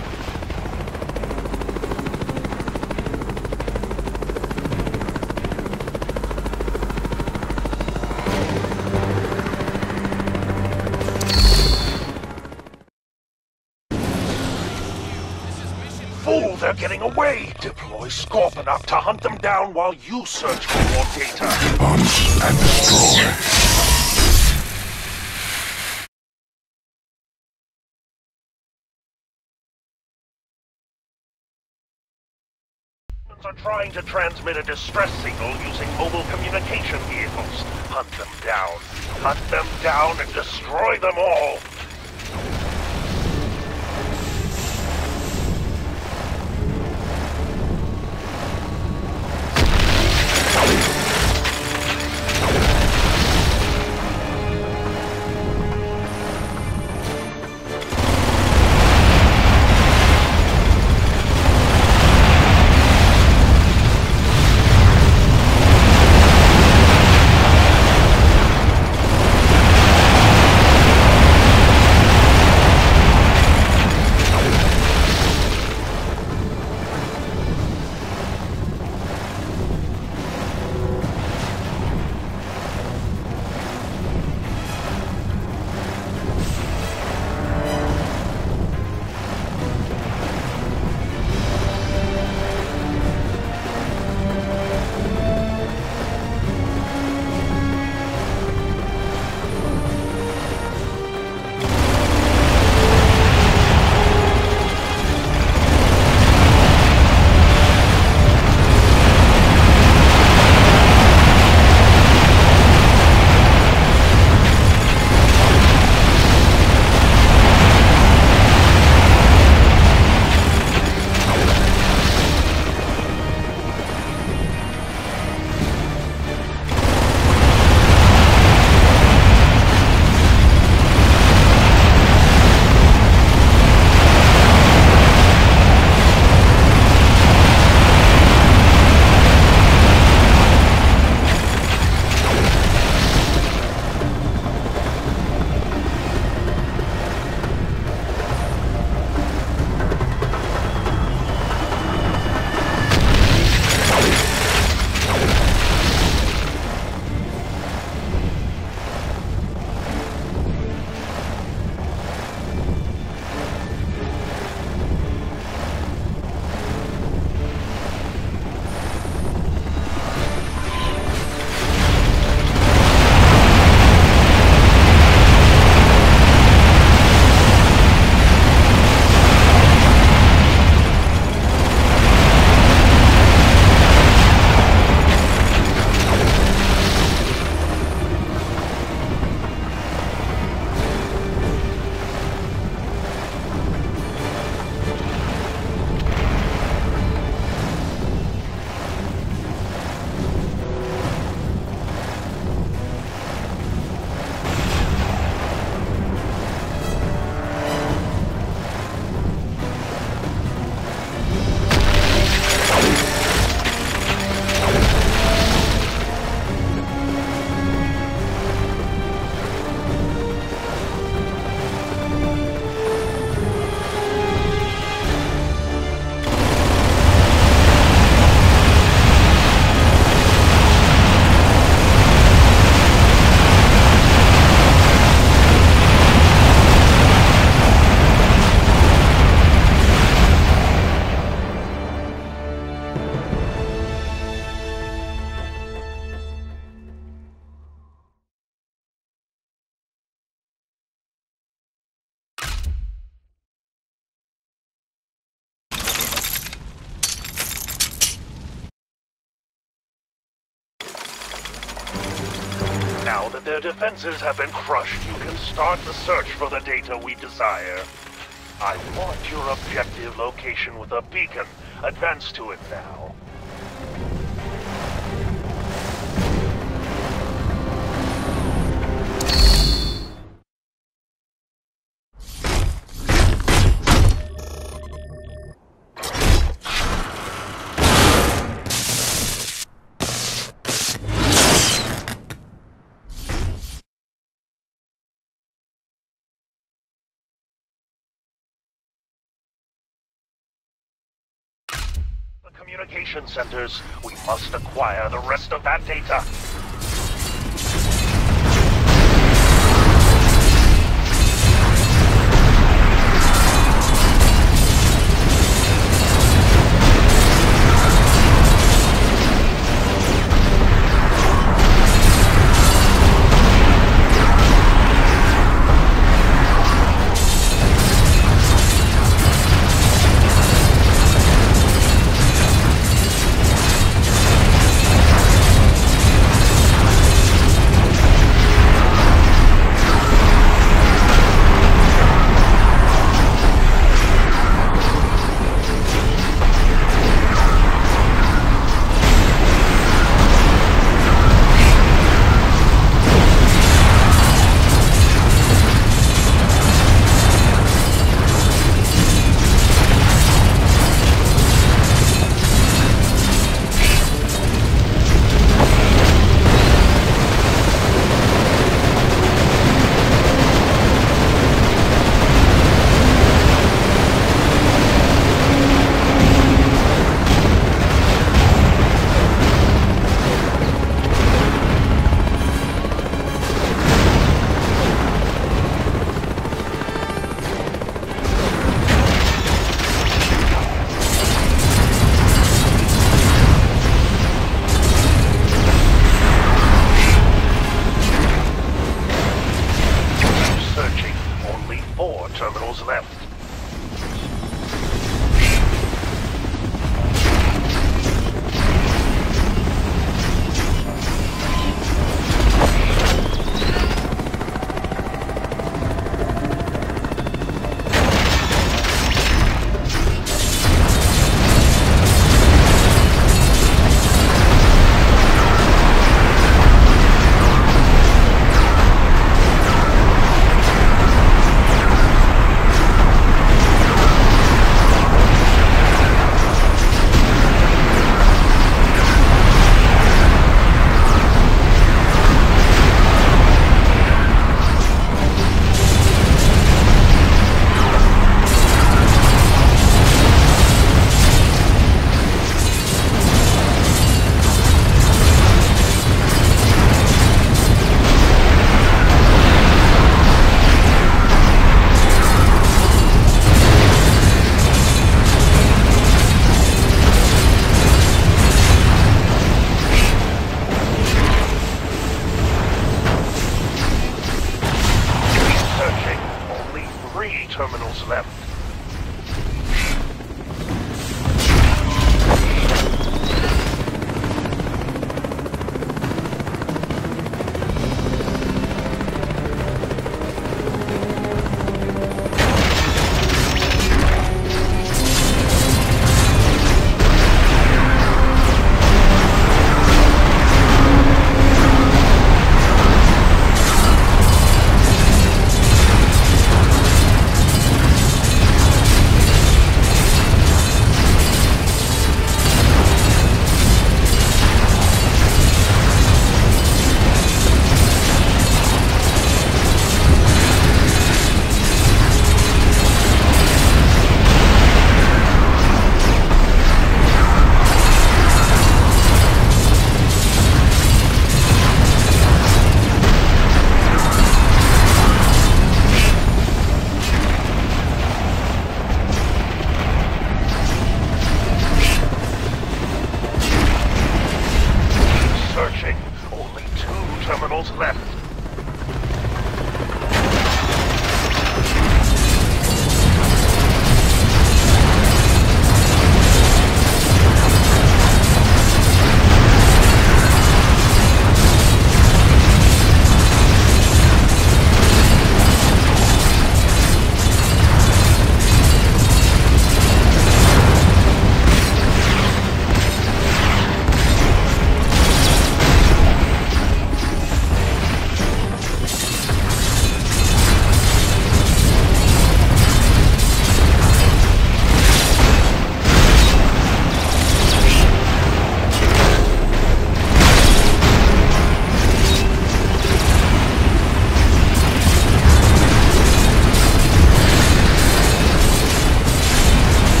Fool, they're getting away! Deploy Scorponok to hunt them down while you search for more data. Hunt and destroy. Are trying to transmit a distress signal using mobile communication vehicles. Hunt them down. Hunt them down and destroy them all. Now that their defenses have been crushed, you can start the search for the data we desire. I want your objective location with a beacon. Advance to it now. Communication centers. We must acquire the rest of that data.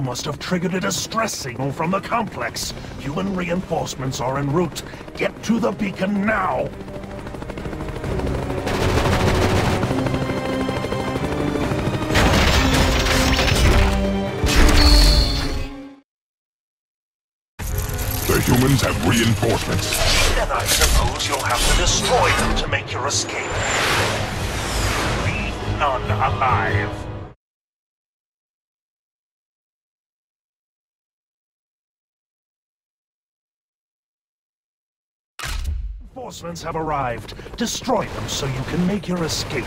must have triggered a distress signal from the complex. Human reinforcements are en route. Get to the beacon now! The humans have reinforcements. Then I suppose you'll have to destroy them to make your escape. Leave none alive. Reinforcements have arrived. Destroy them so you can make your escape.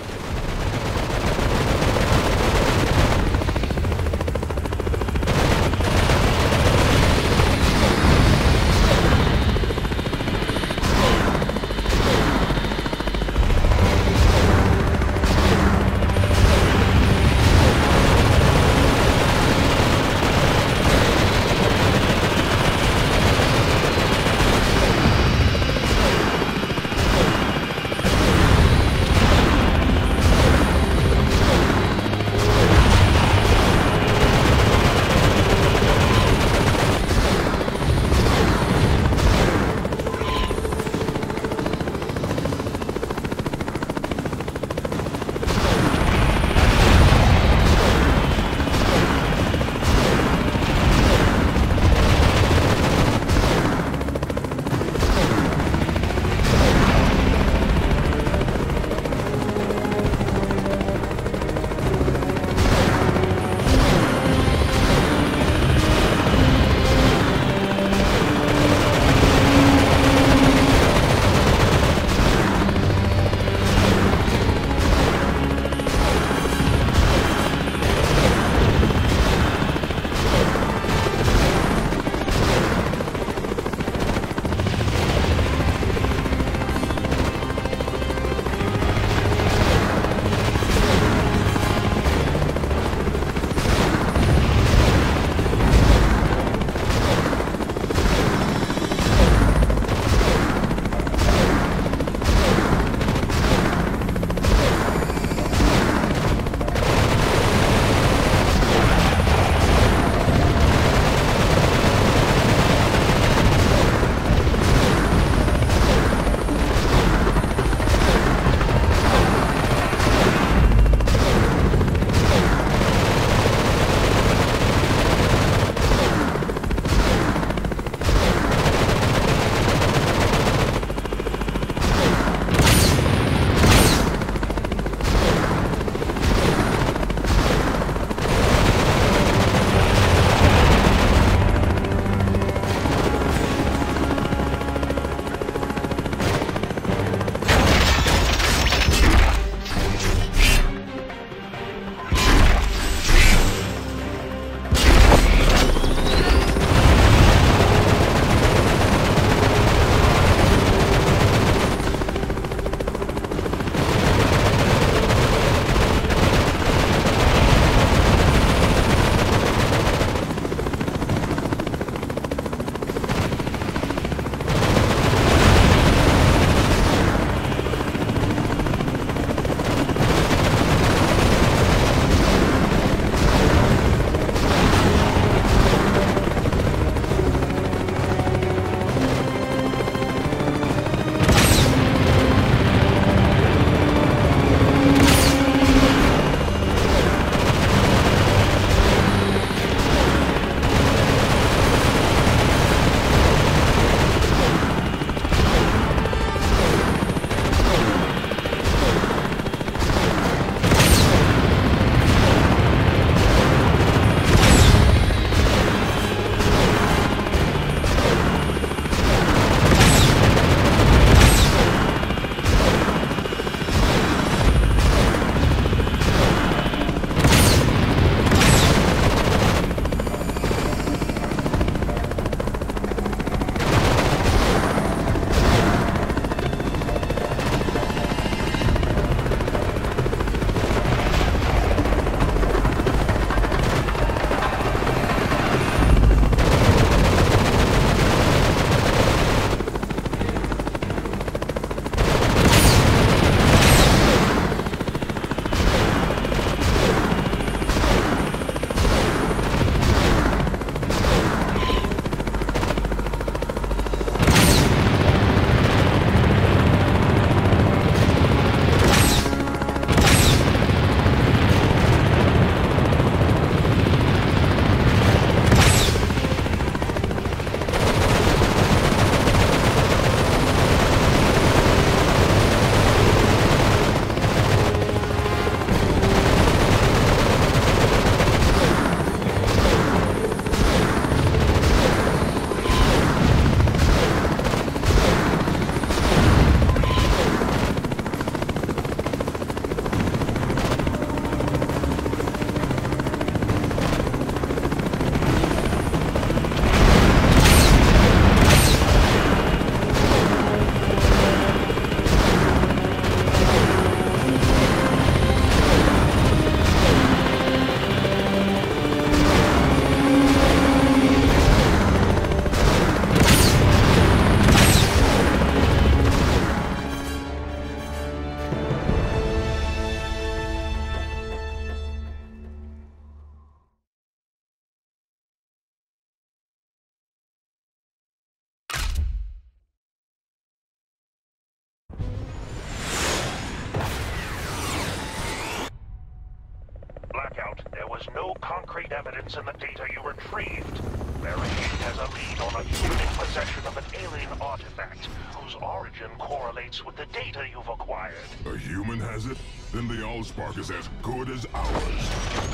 no concrete evidence in the data you retrieved. Barricade has a lead on a human in possession of an alien artifact, whose origin correlates with the data you've acquired. A human has it? Then the AllSpark is as good as ours.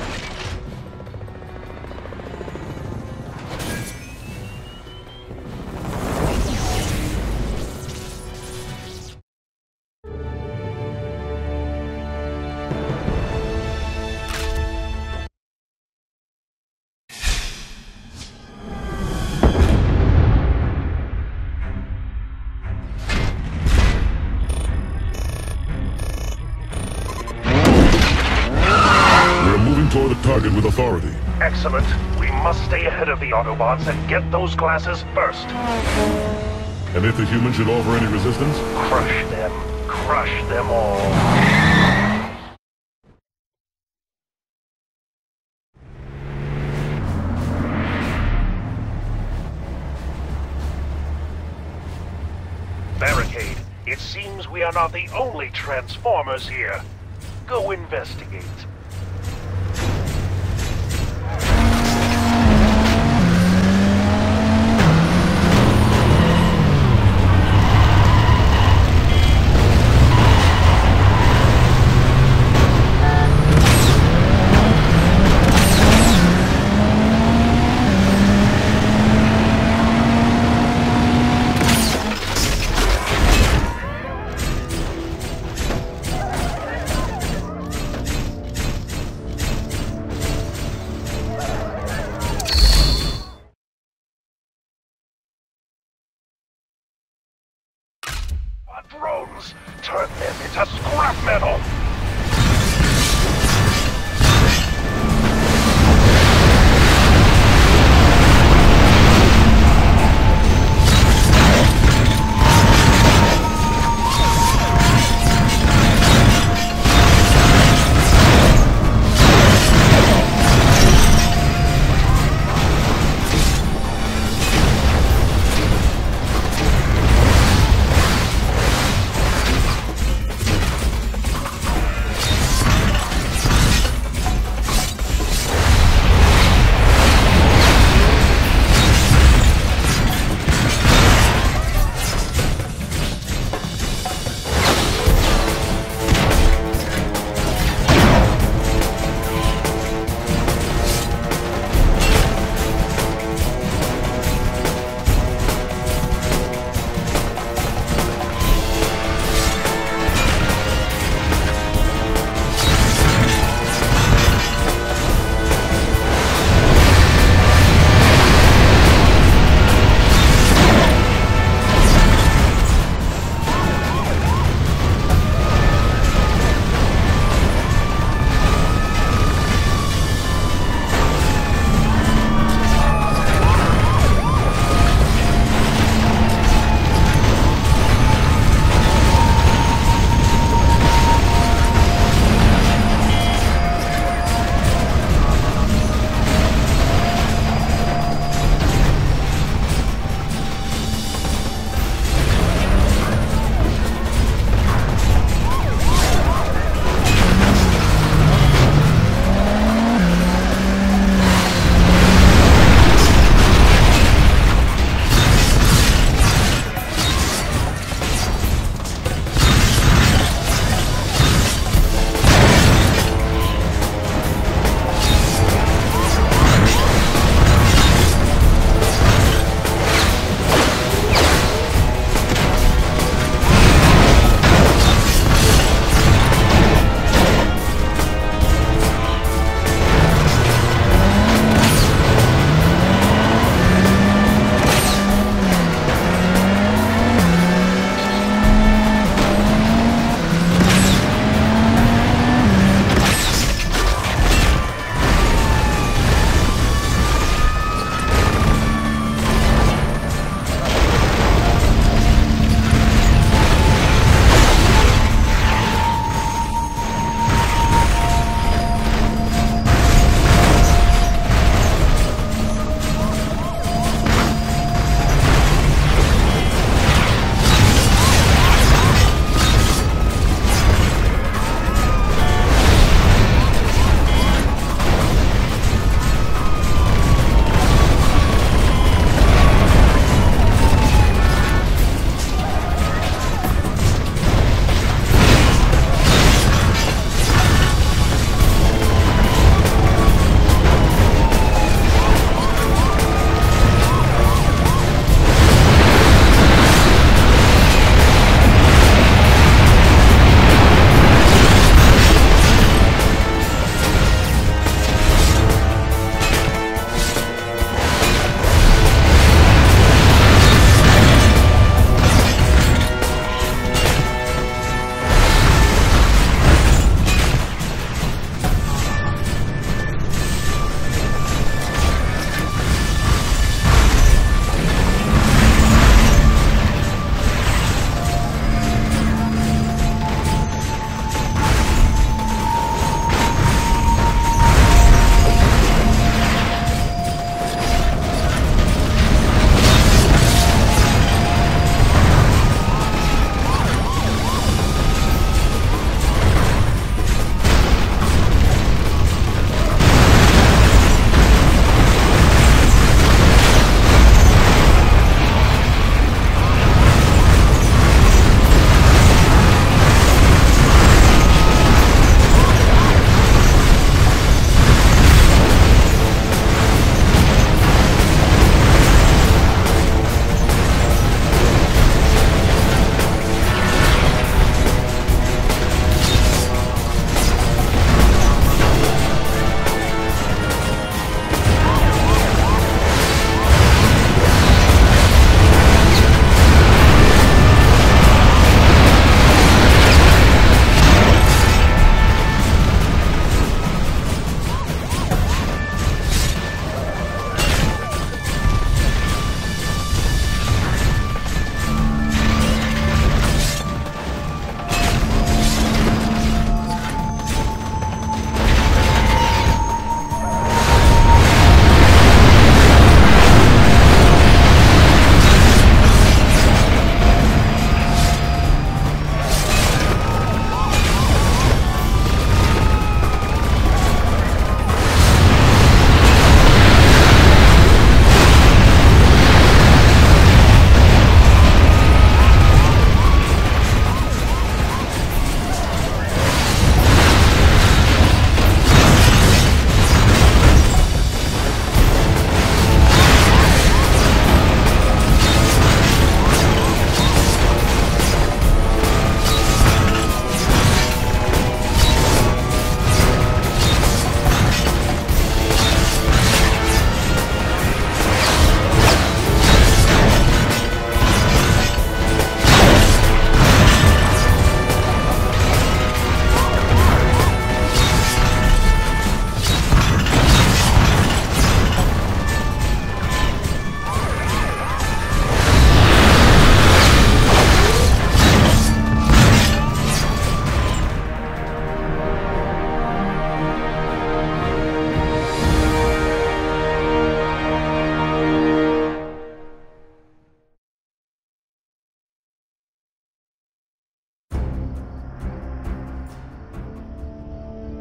Toward the target with authority. Excellent. We must stay ahead of the Autobots and get those glasses first. And if the humans should offer any resistance? Crush them. Crush them all. Barricade, it seems we are not the only Transformers here. Go investigate. Drones! Turn them into scrap metal!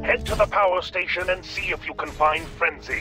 Head to the power station and see if you can find Frenzy.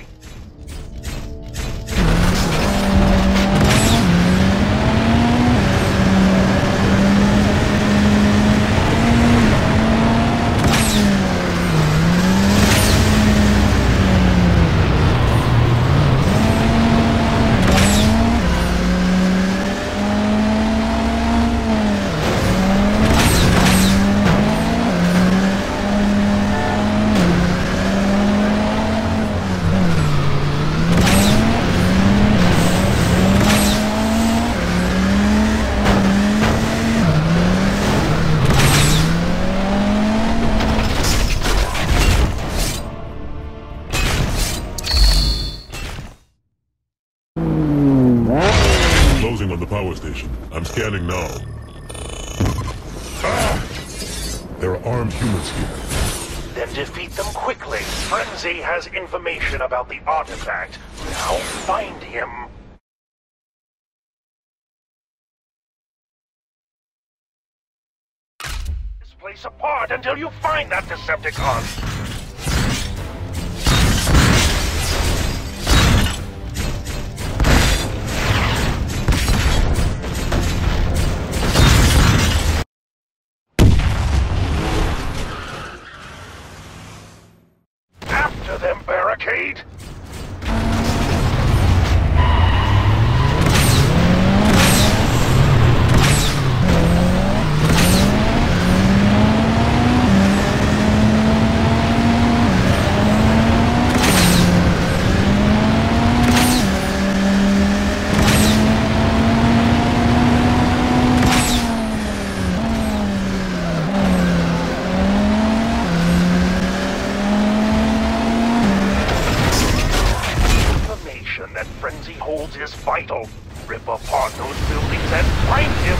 On the power station. I'm scanning now. Ah! There are armed humans here. Then defeat them quickly. Frenzy has information about the artifact. Now find him. This place apart until you find that Decepticon. Them, Barricade! Is vital. Rip apart those buildings and find him!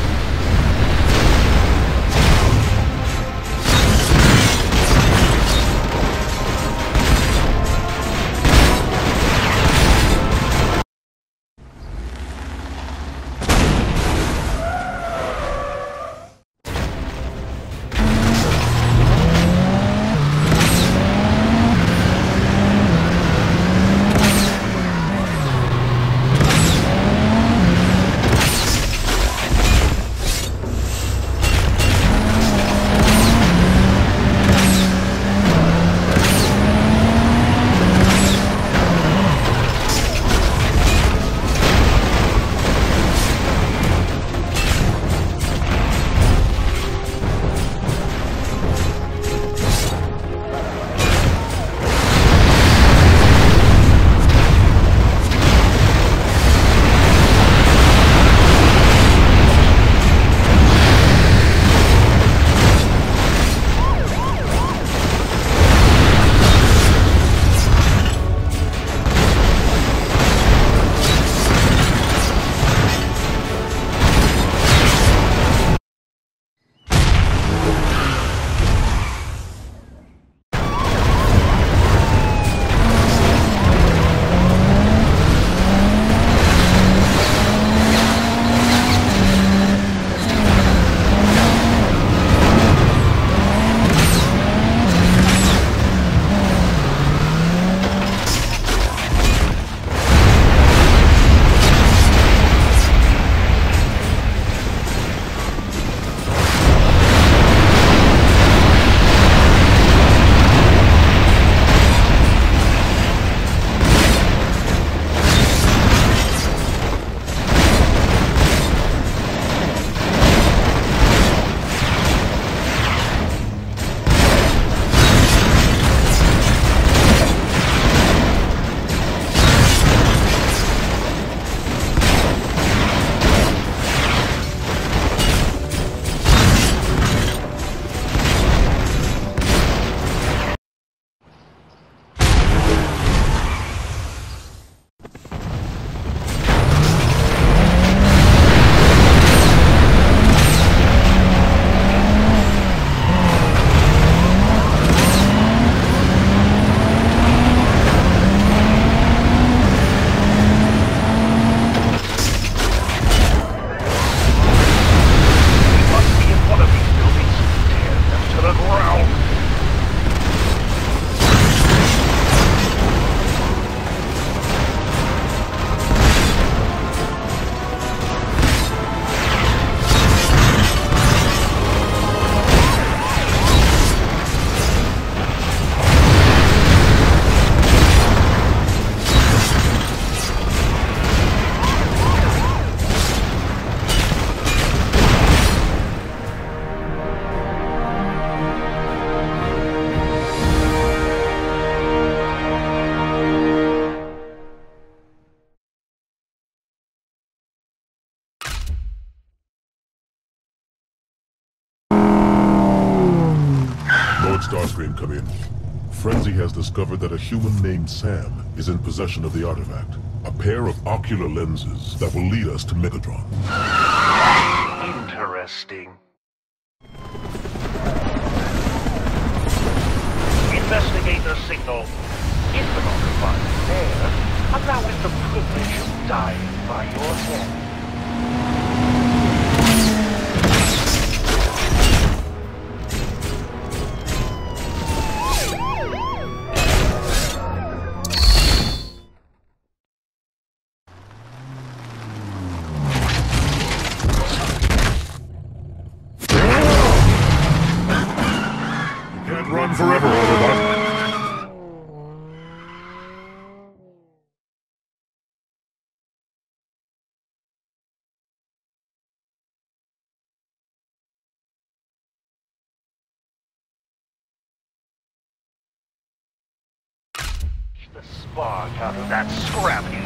Starscream, come in. Frenzy has discovered that a human named Sam is in possession of the artifact. A pair of ocular lenses that will lead us to Megatron. Interesting. Investigate the signal. If the artifact is there, allow it the privilege of dying by your hand. Run forever, Autobot. The spark out of that scrap heap.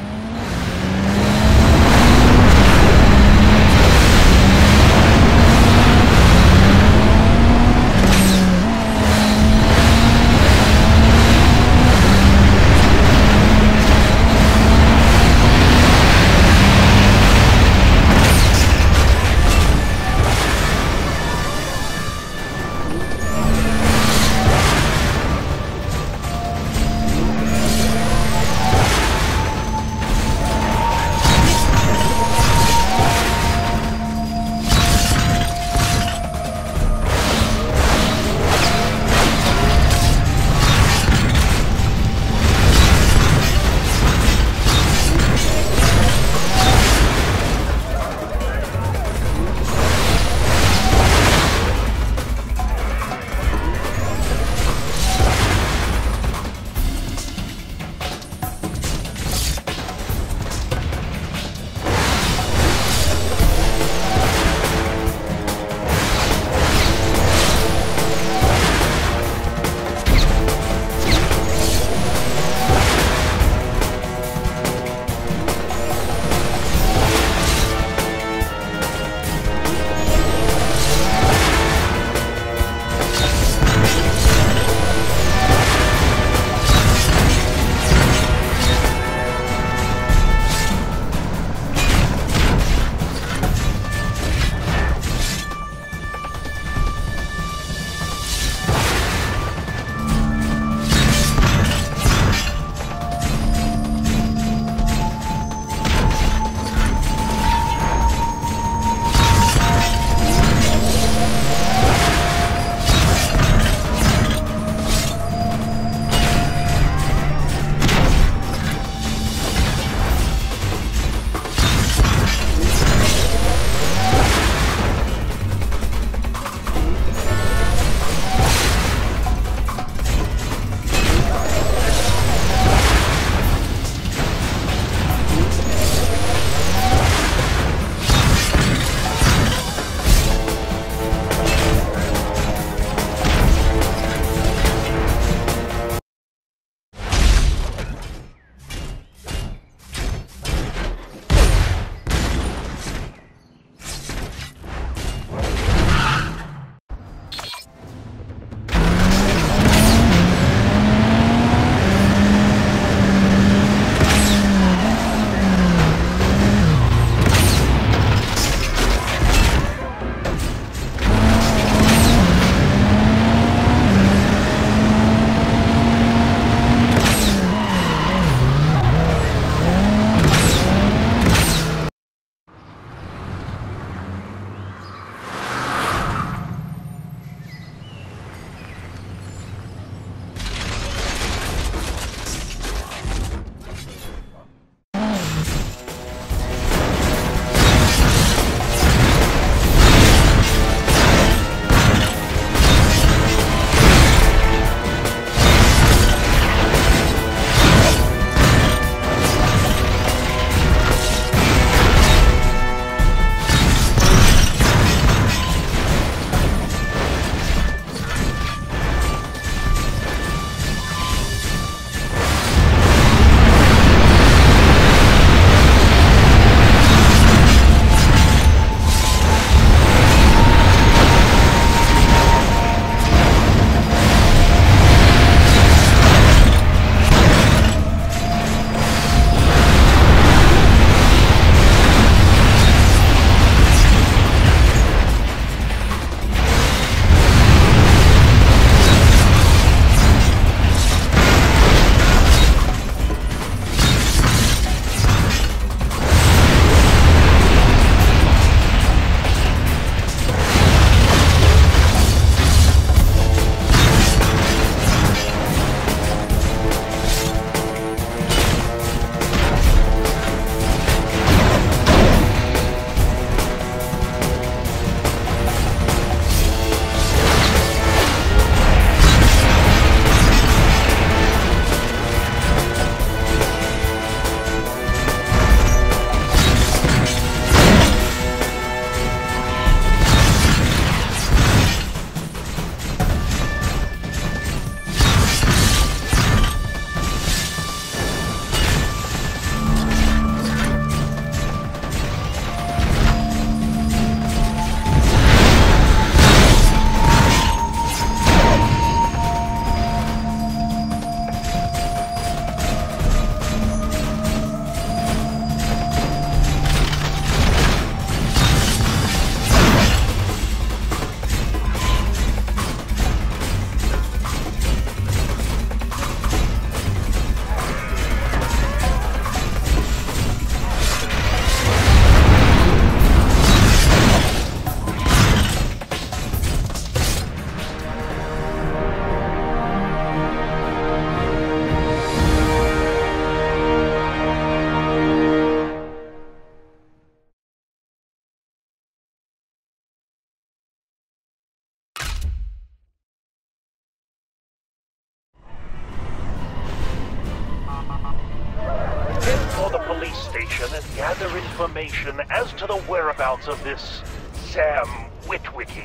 and gather information as to the whereabouts of this Sam Witwicky.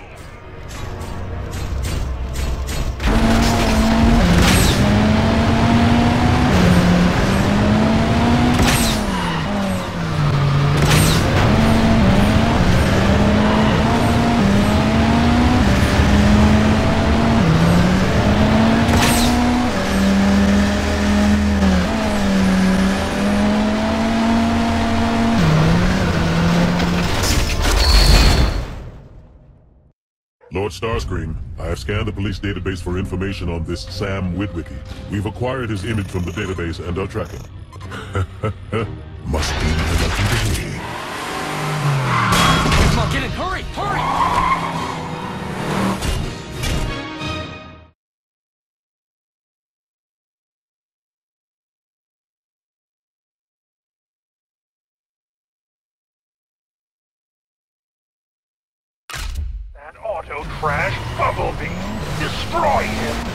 Lord Starscream, I have scanned the police database for information on this Sam Witwicky. We've acquired his image from the database and are tracking. Must be the lucky day. Come on, get in! Hurry! Hurry! That auto trash Bumblebee! Destroy him!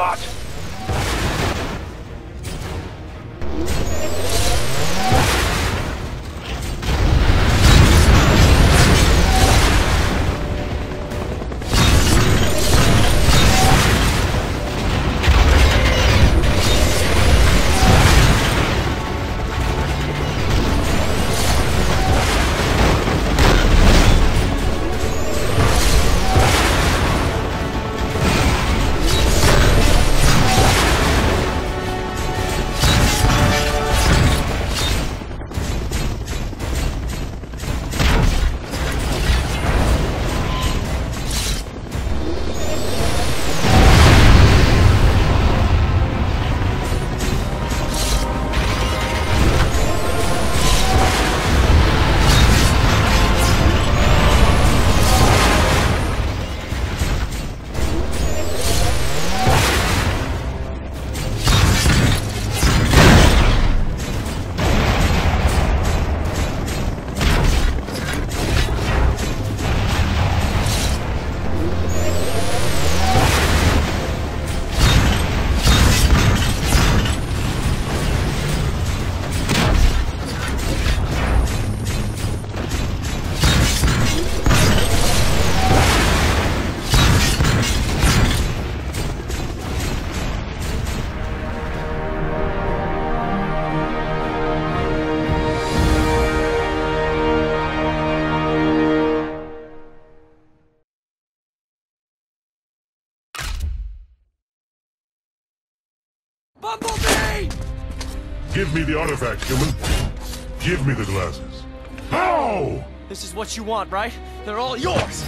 Autobot! Bumblebee! Give me the artifact, human. Give me the glasses. How? This is what you want, right? They're all yours!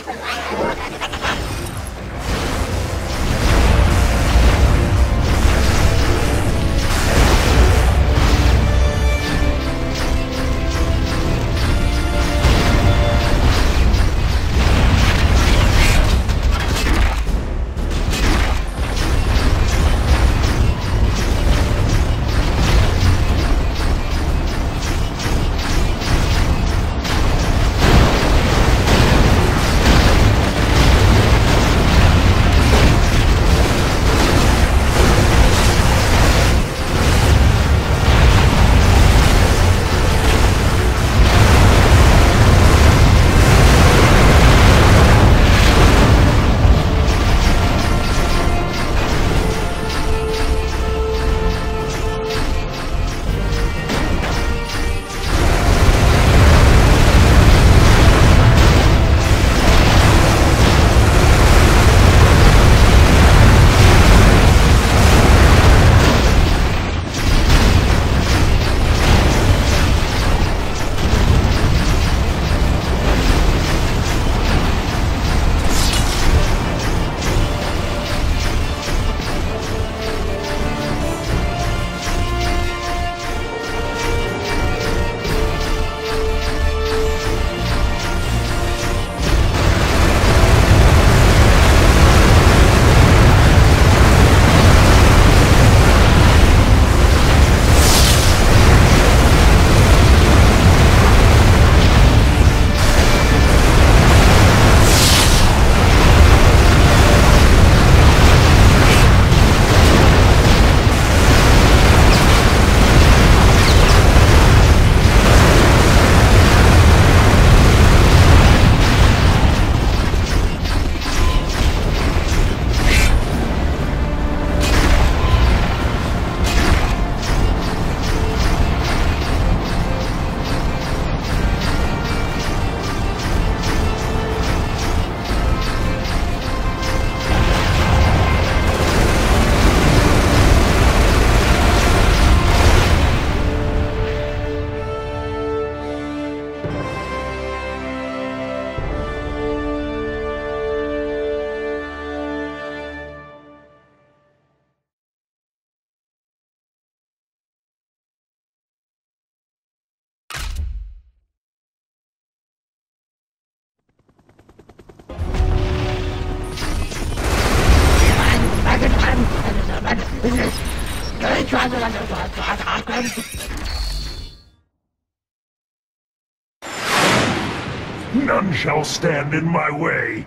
None shall stand in my way.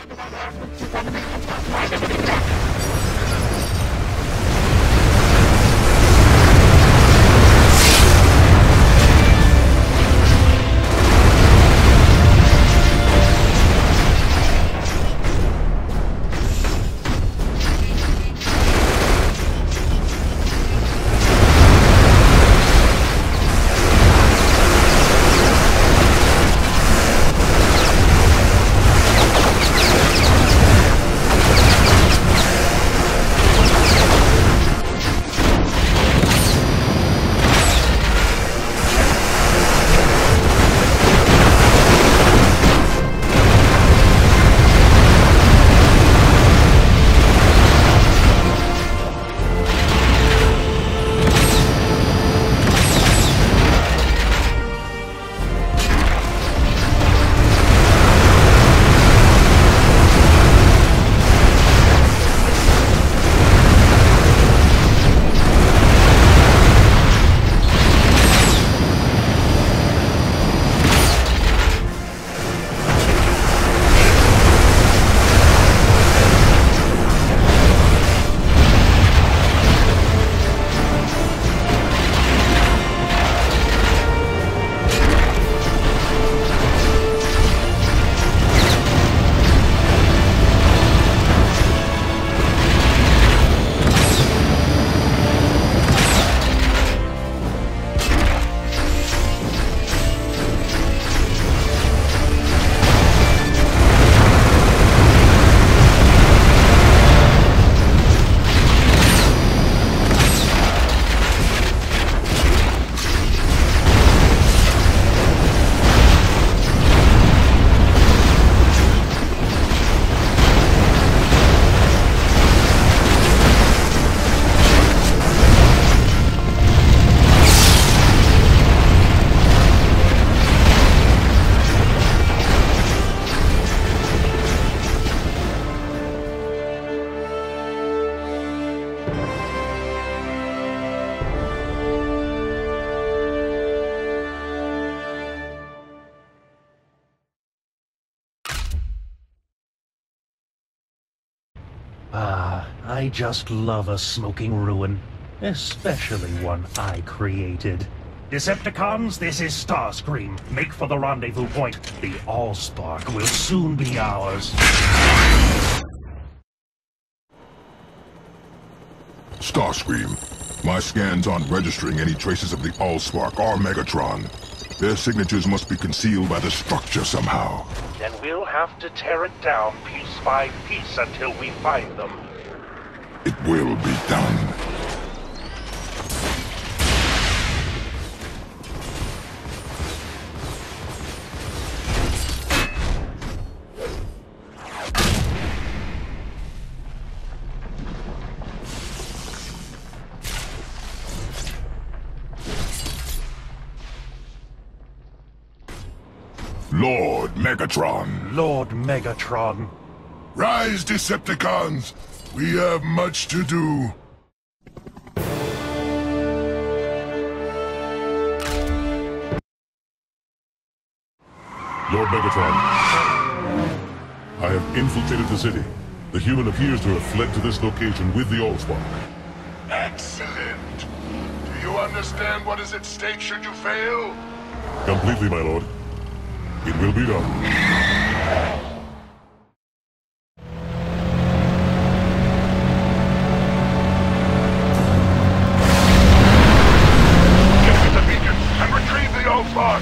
Ah, I just love a smoking ruin. Especially one I created. Decepticons, this is Starscream. Make for the rendezvous point. The AllSpark will soon be ours. Starscream, my scans aren't registering any traces of the AllSpark or Megatron. Their signatures must be concealed by the structure somehow. Then we'll have to tear it down piece by piece until we find them. It will be done. Lord Megatron. Lord Megatron. Rise, Decepticons! We have much to do. Lord Megatron. I have infiltrated the city. The human appears to have fled to this location with the AllSpark. Excellent! Do you understand what is at stake should you fail? Completely, my lord. It will be done. Get to the beacon and retrieve the AllSpark!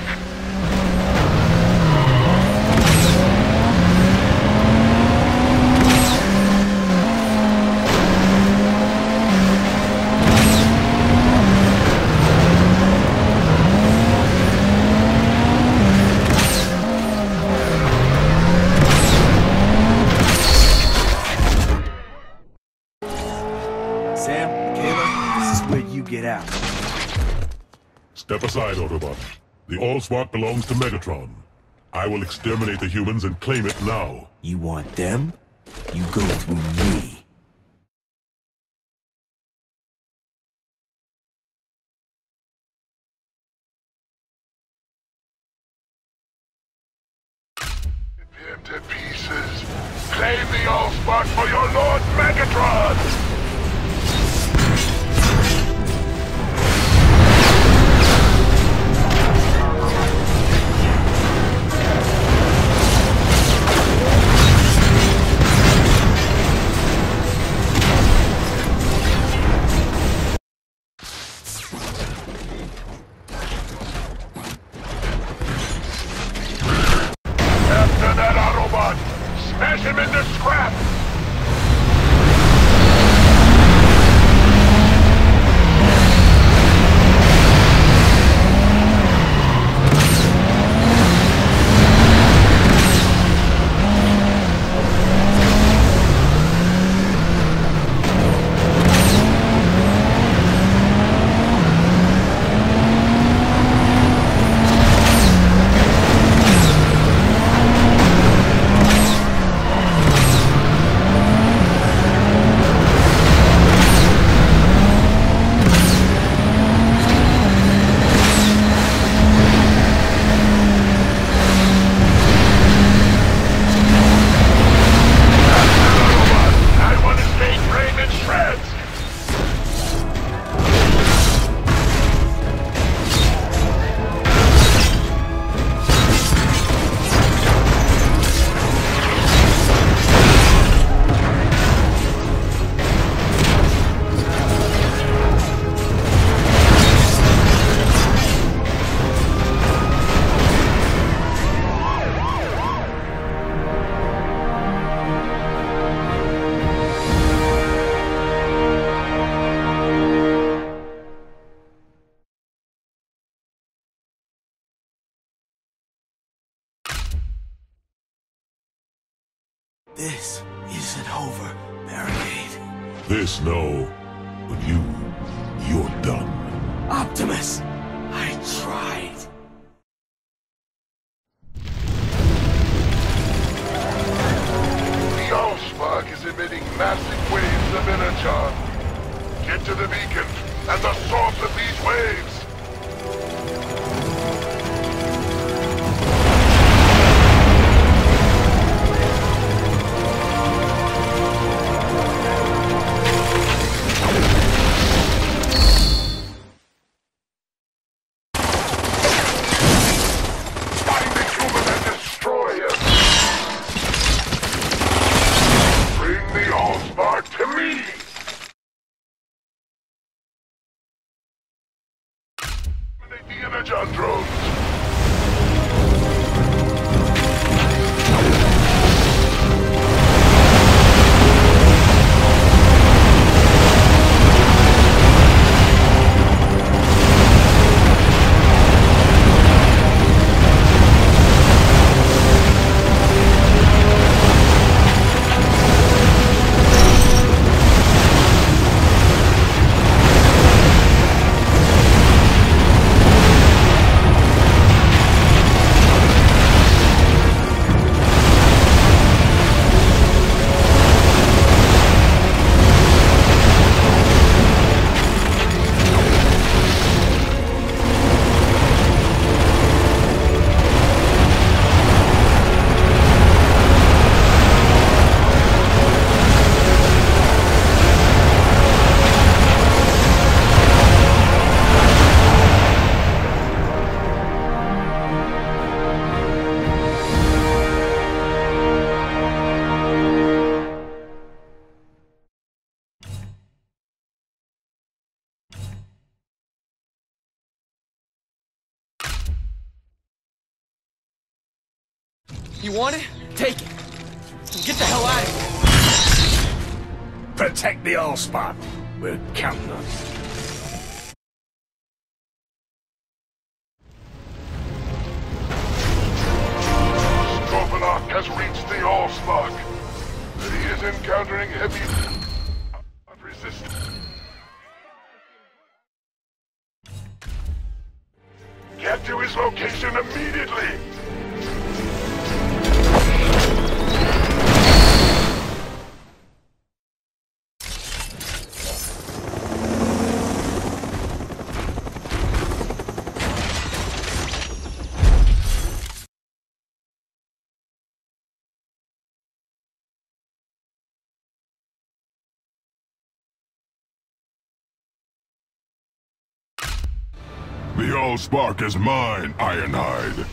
Sam, Mikaela, this is where you get out. Step aside, Autobot. The AllSpark belongs to Megatron. I will exterminate the humans and claim it now. You want them? You go through me. Rip them to pieces. AllSpark for your Lord Megatron! After that Autobot! Smash him into scrap! This isn't over, Barricade. This, no. But you, you're done. Optimus! I tried. The AllSpark is emitting massive waves of energon. Get to the beacon and the source of these waves! Energon drones! You want it? Take it. Get the hell out of here. Protect the AllSpark. We're counting on you. Strophenock has reached the AllSpark, but he is encountering heavy resistance. Get to his location immediately! AllSpark is mine, Ironhide.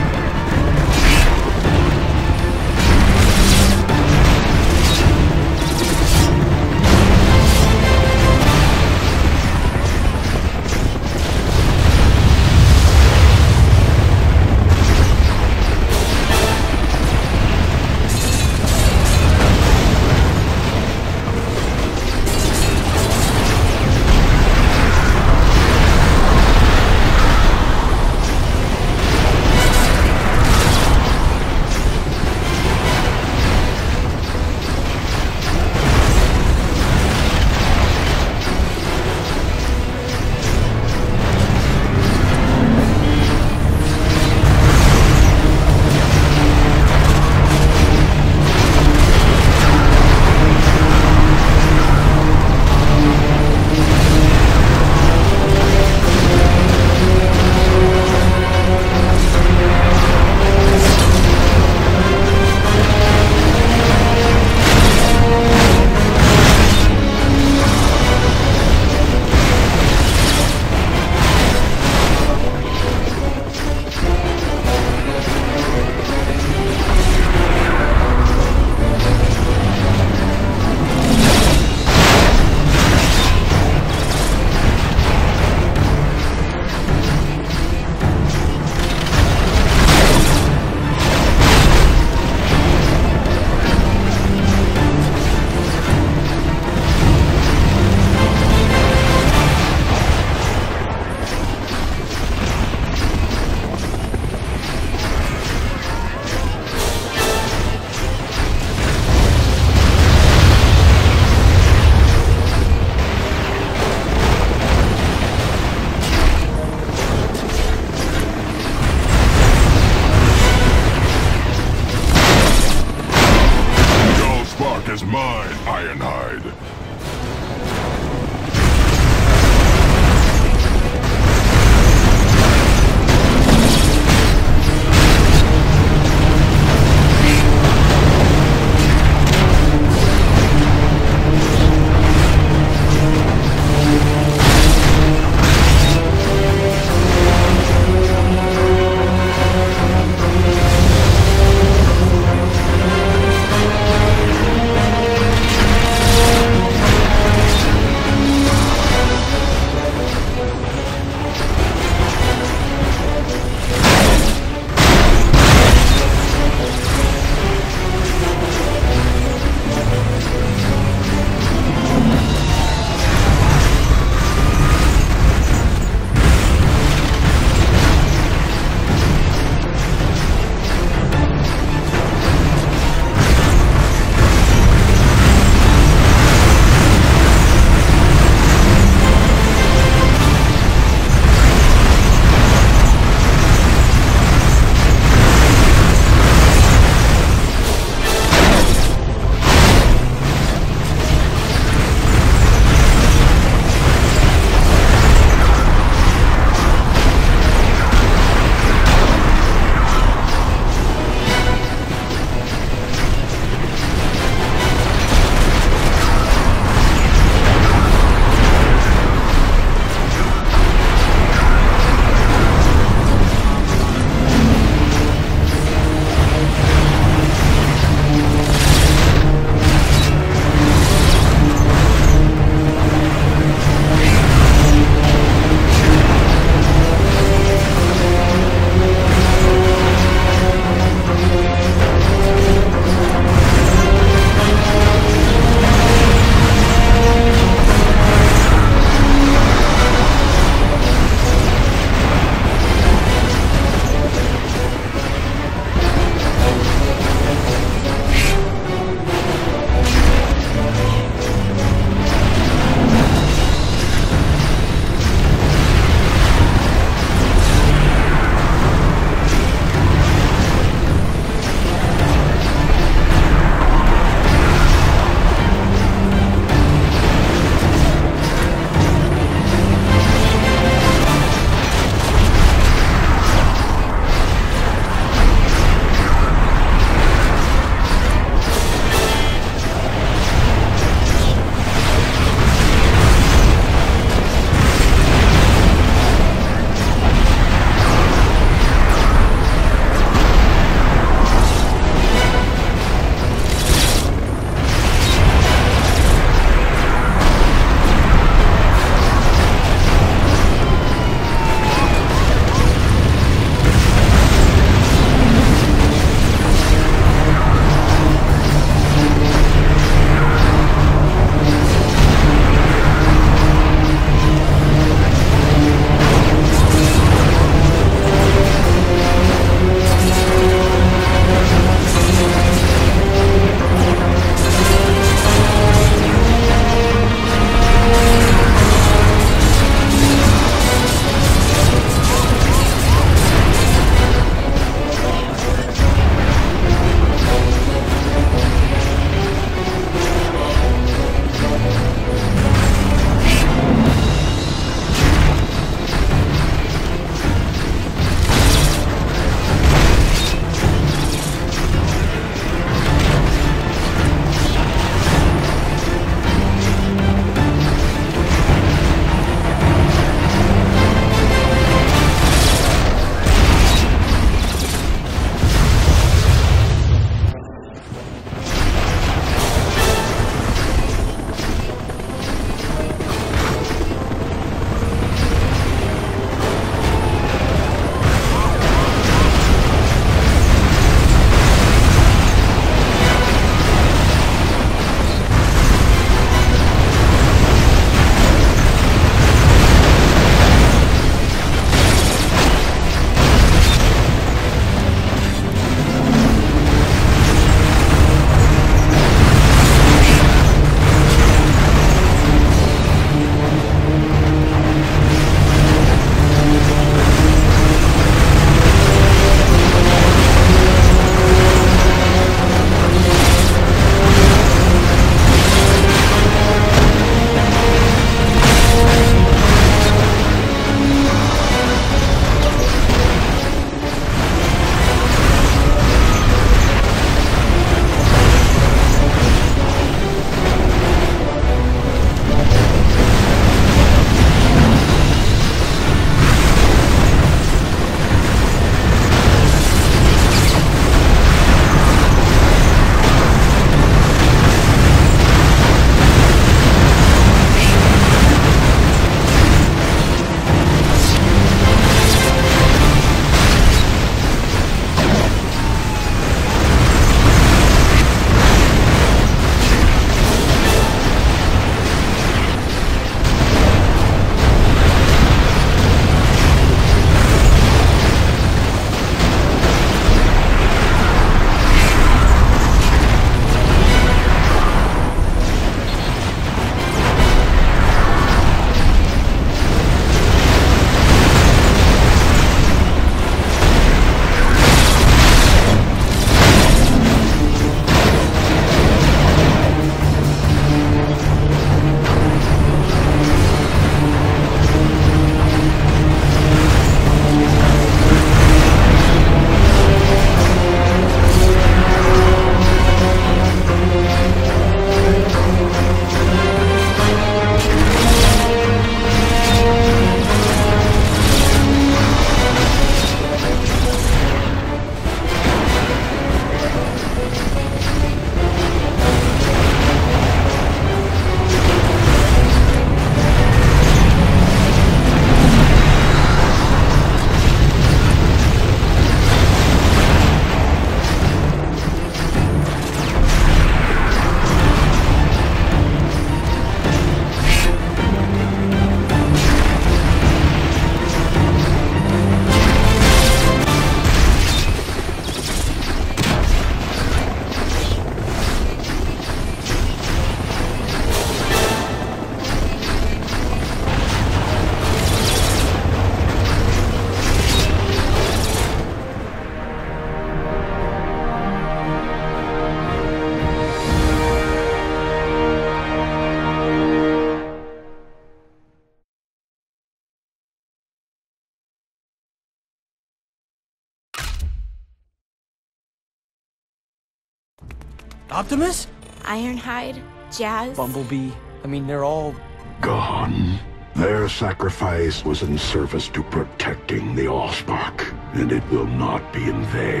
Optimus? Ironhide, Jazz. Bumblebee. I mean, they're all... Gone. Their sacrifice was in service to protecting the AllSpark, and it will not be in vain.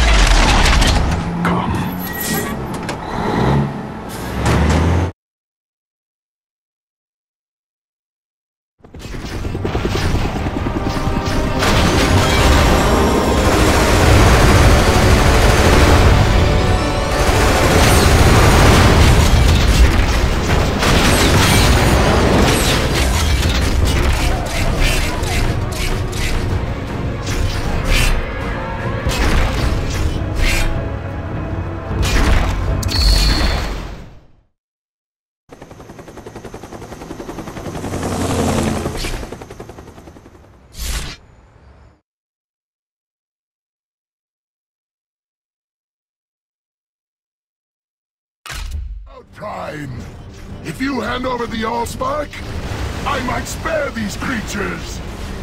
Come. Prime, if you hand over the AllSpark, I might spare these creatures.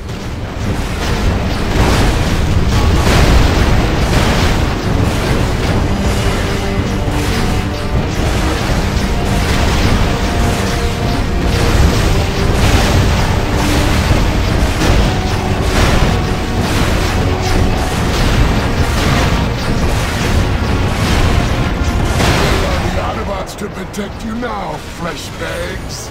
To protect you now, flesh bags.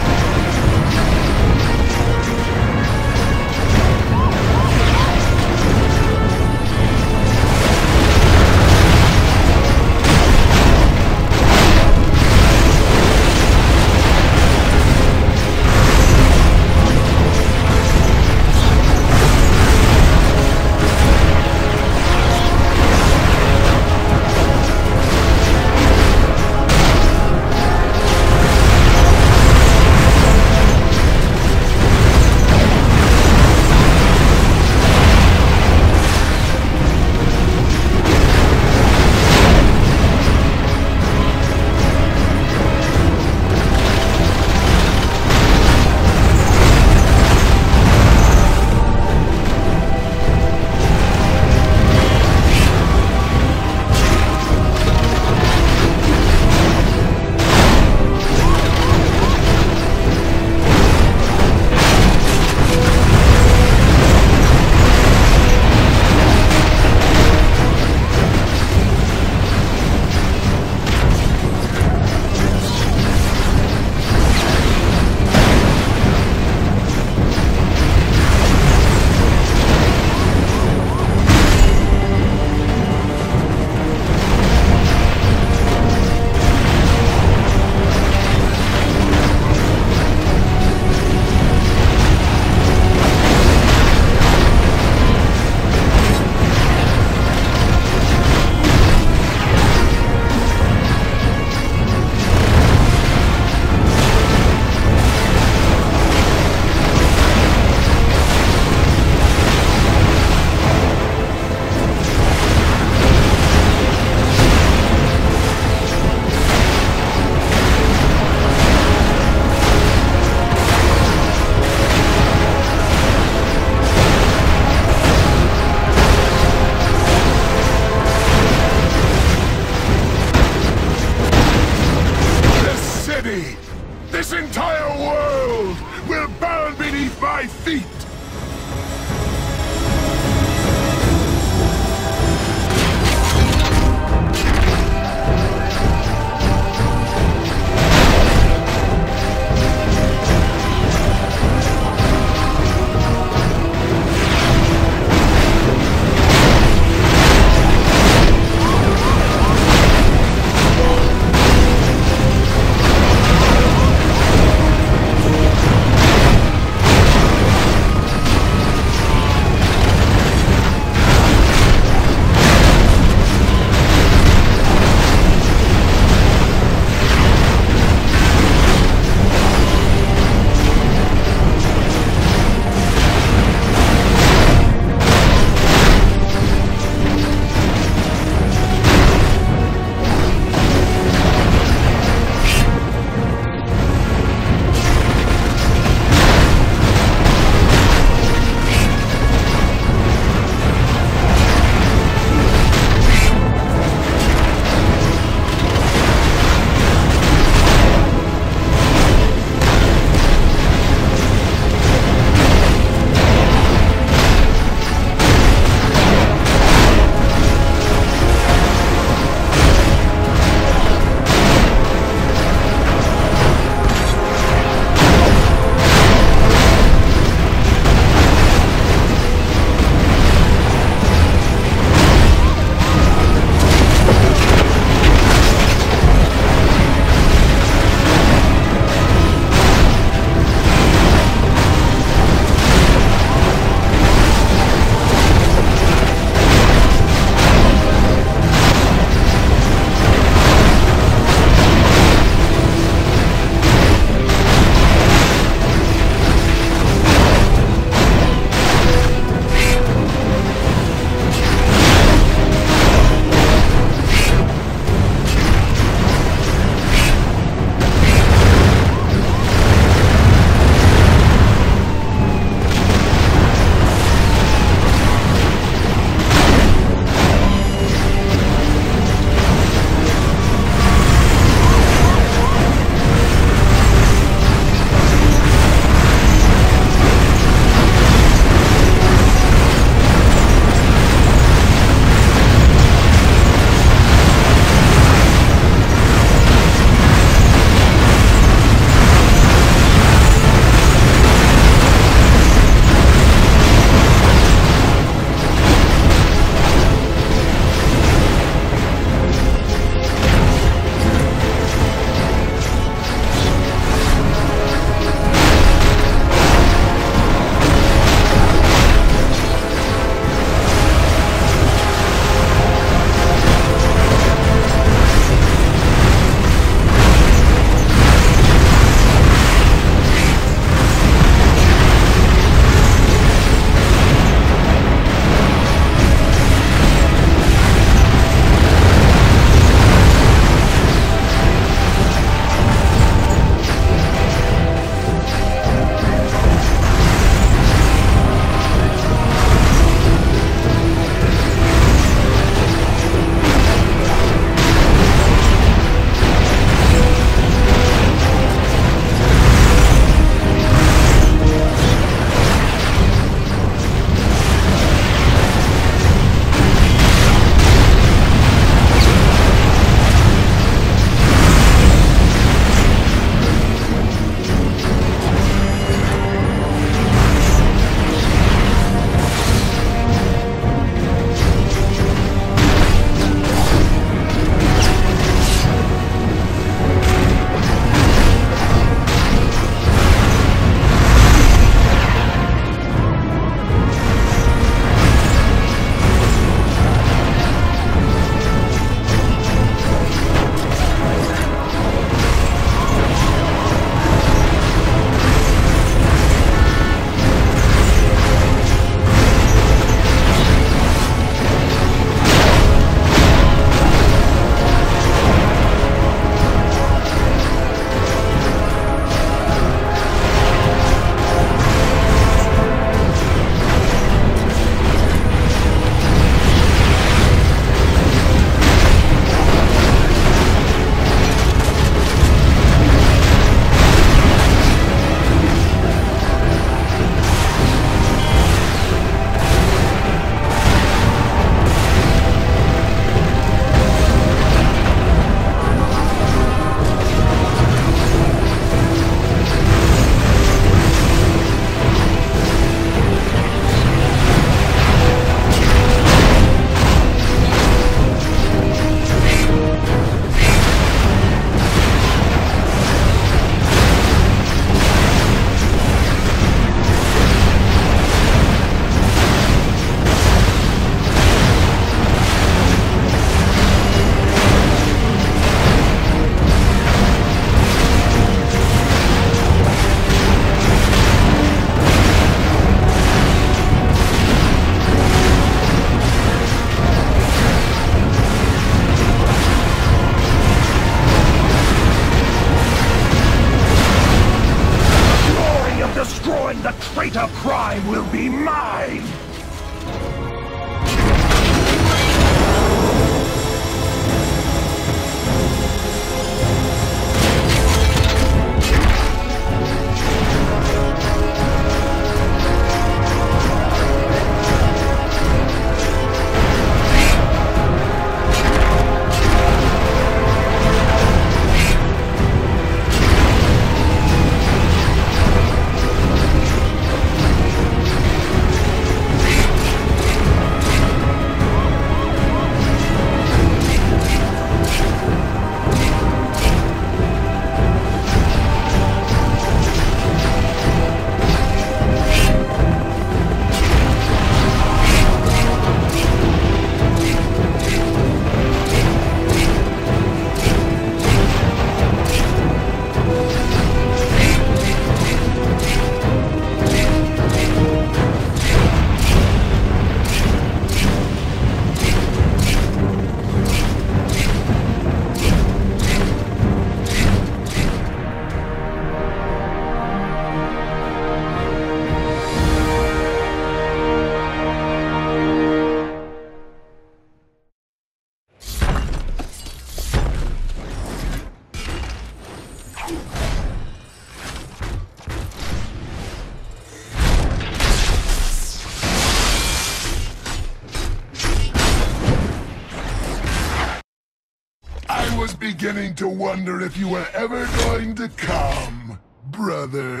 was beginning to wonder if you were ever going to come, brother.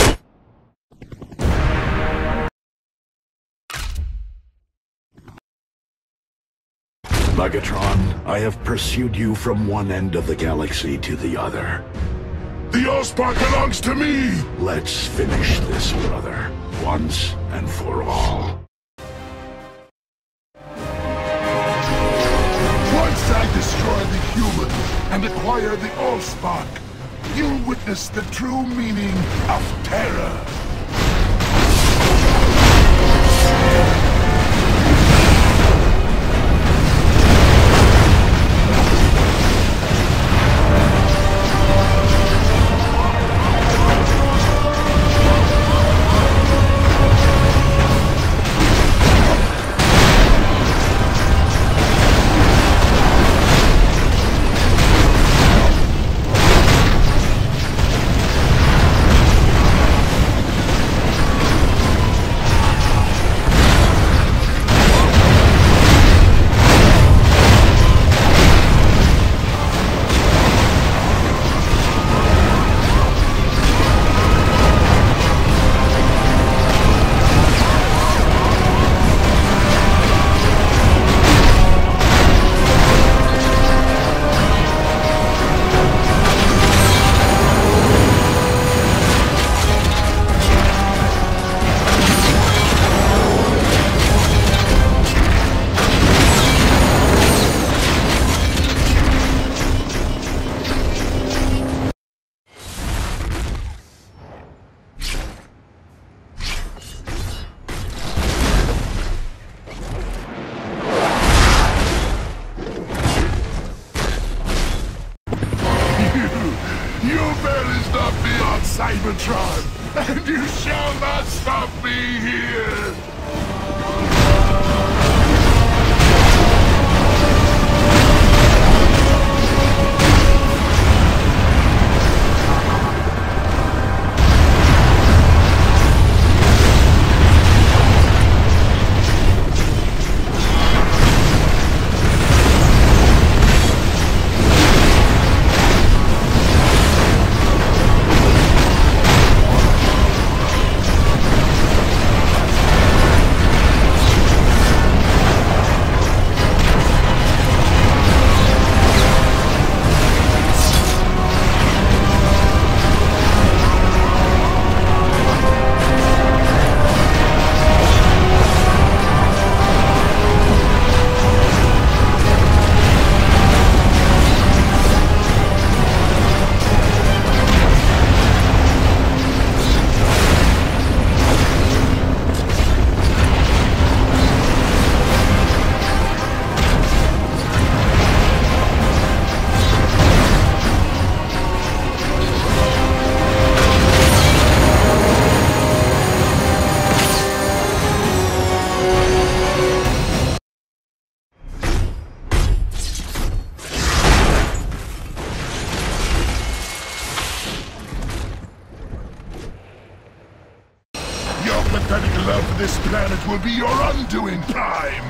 Megatron, I have pursued you from one end of the galaxy to the other. The AllSpark belongs to me! Let's finish this, brother, once and for all. Once I destroy the human and acquire the AllSpark, you'll witness the true meaning of terror. Cybertron, and you shall not stop me here! pathetic love for this planet will be your undoing, Prime!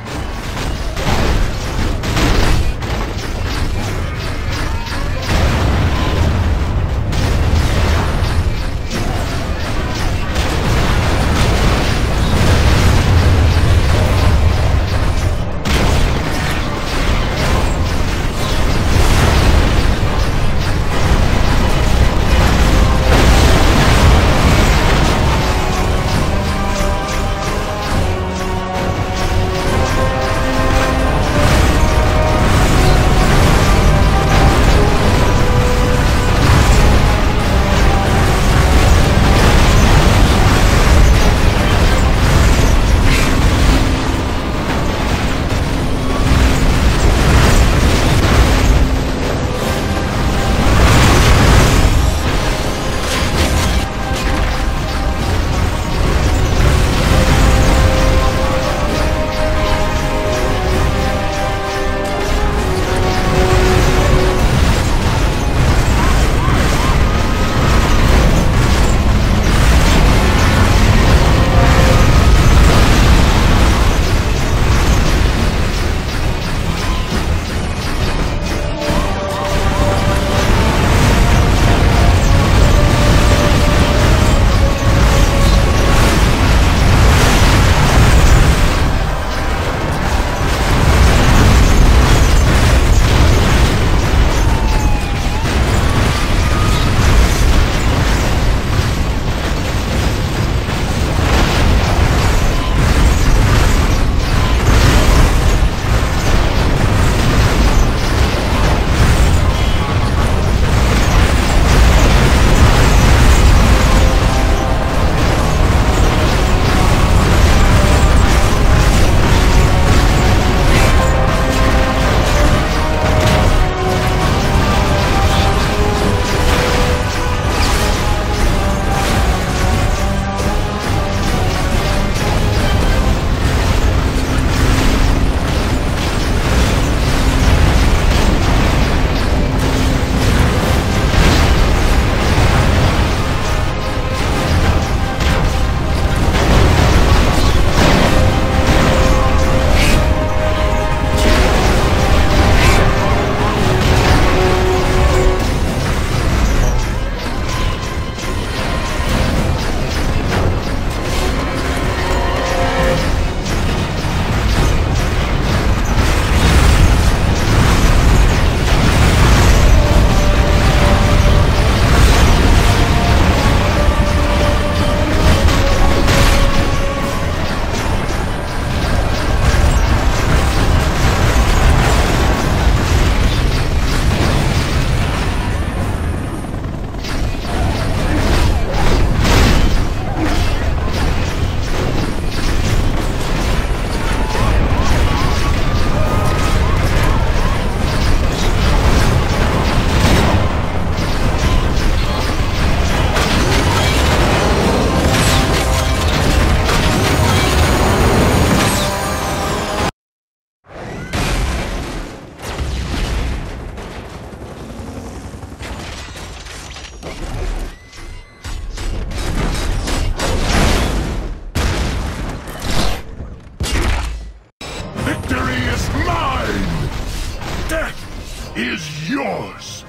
is yours!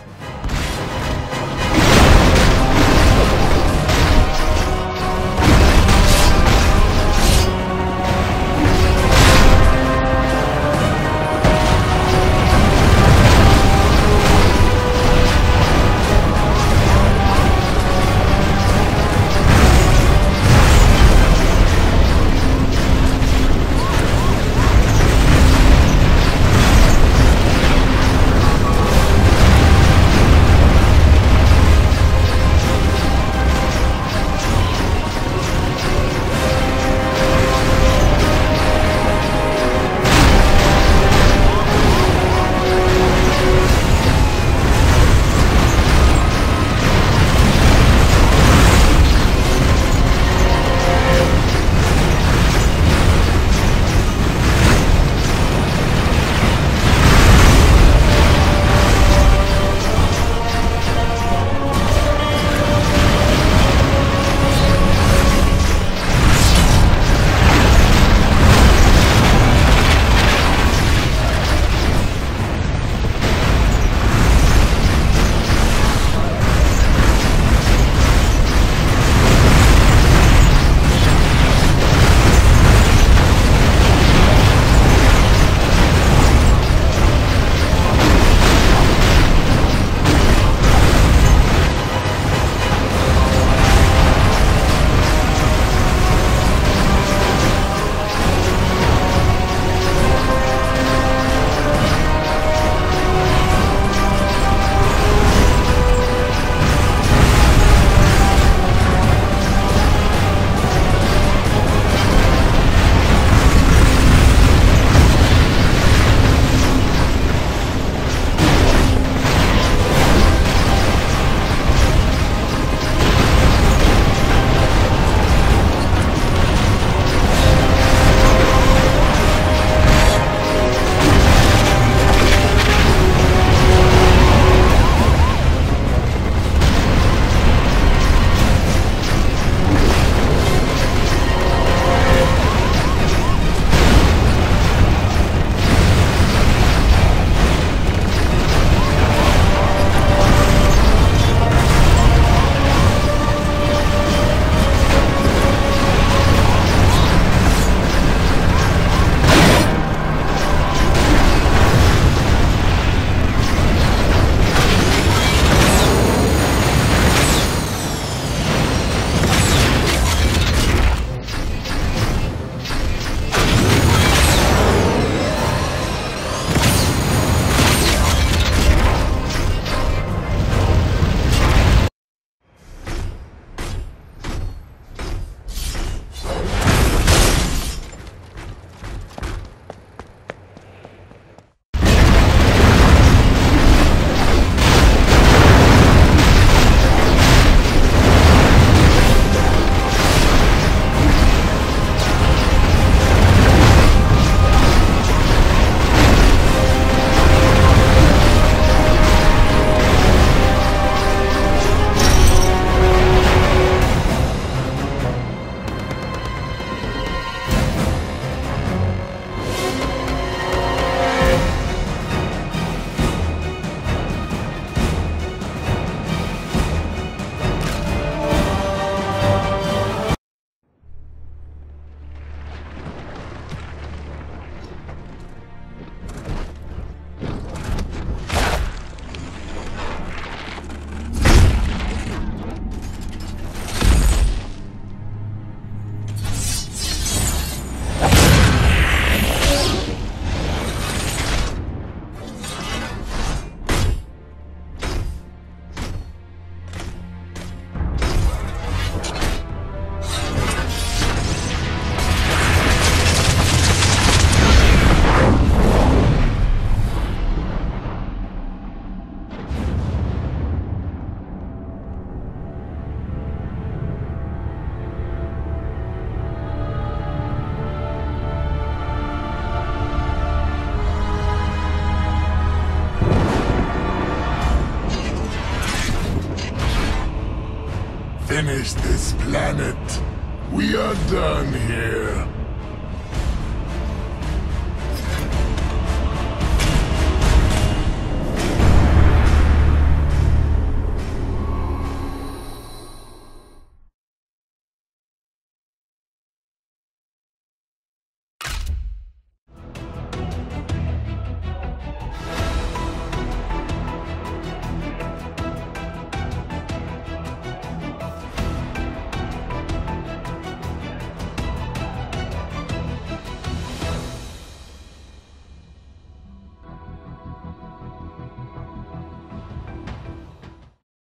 Finish this planet. We are done here.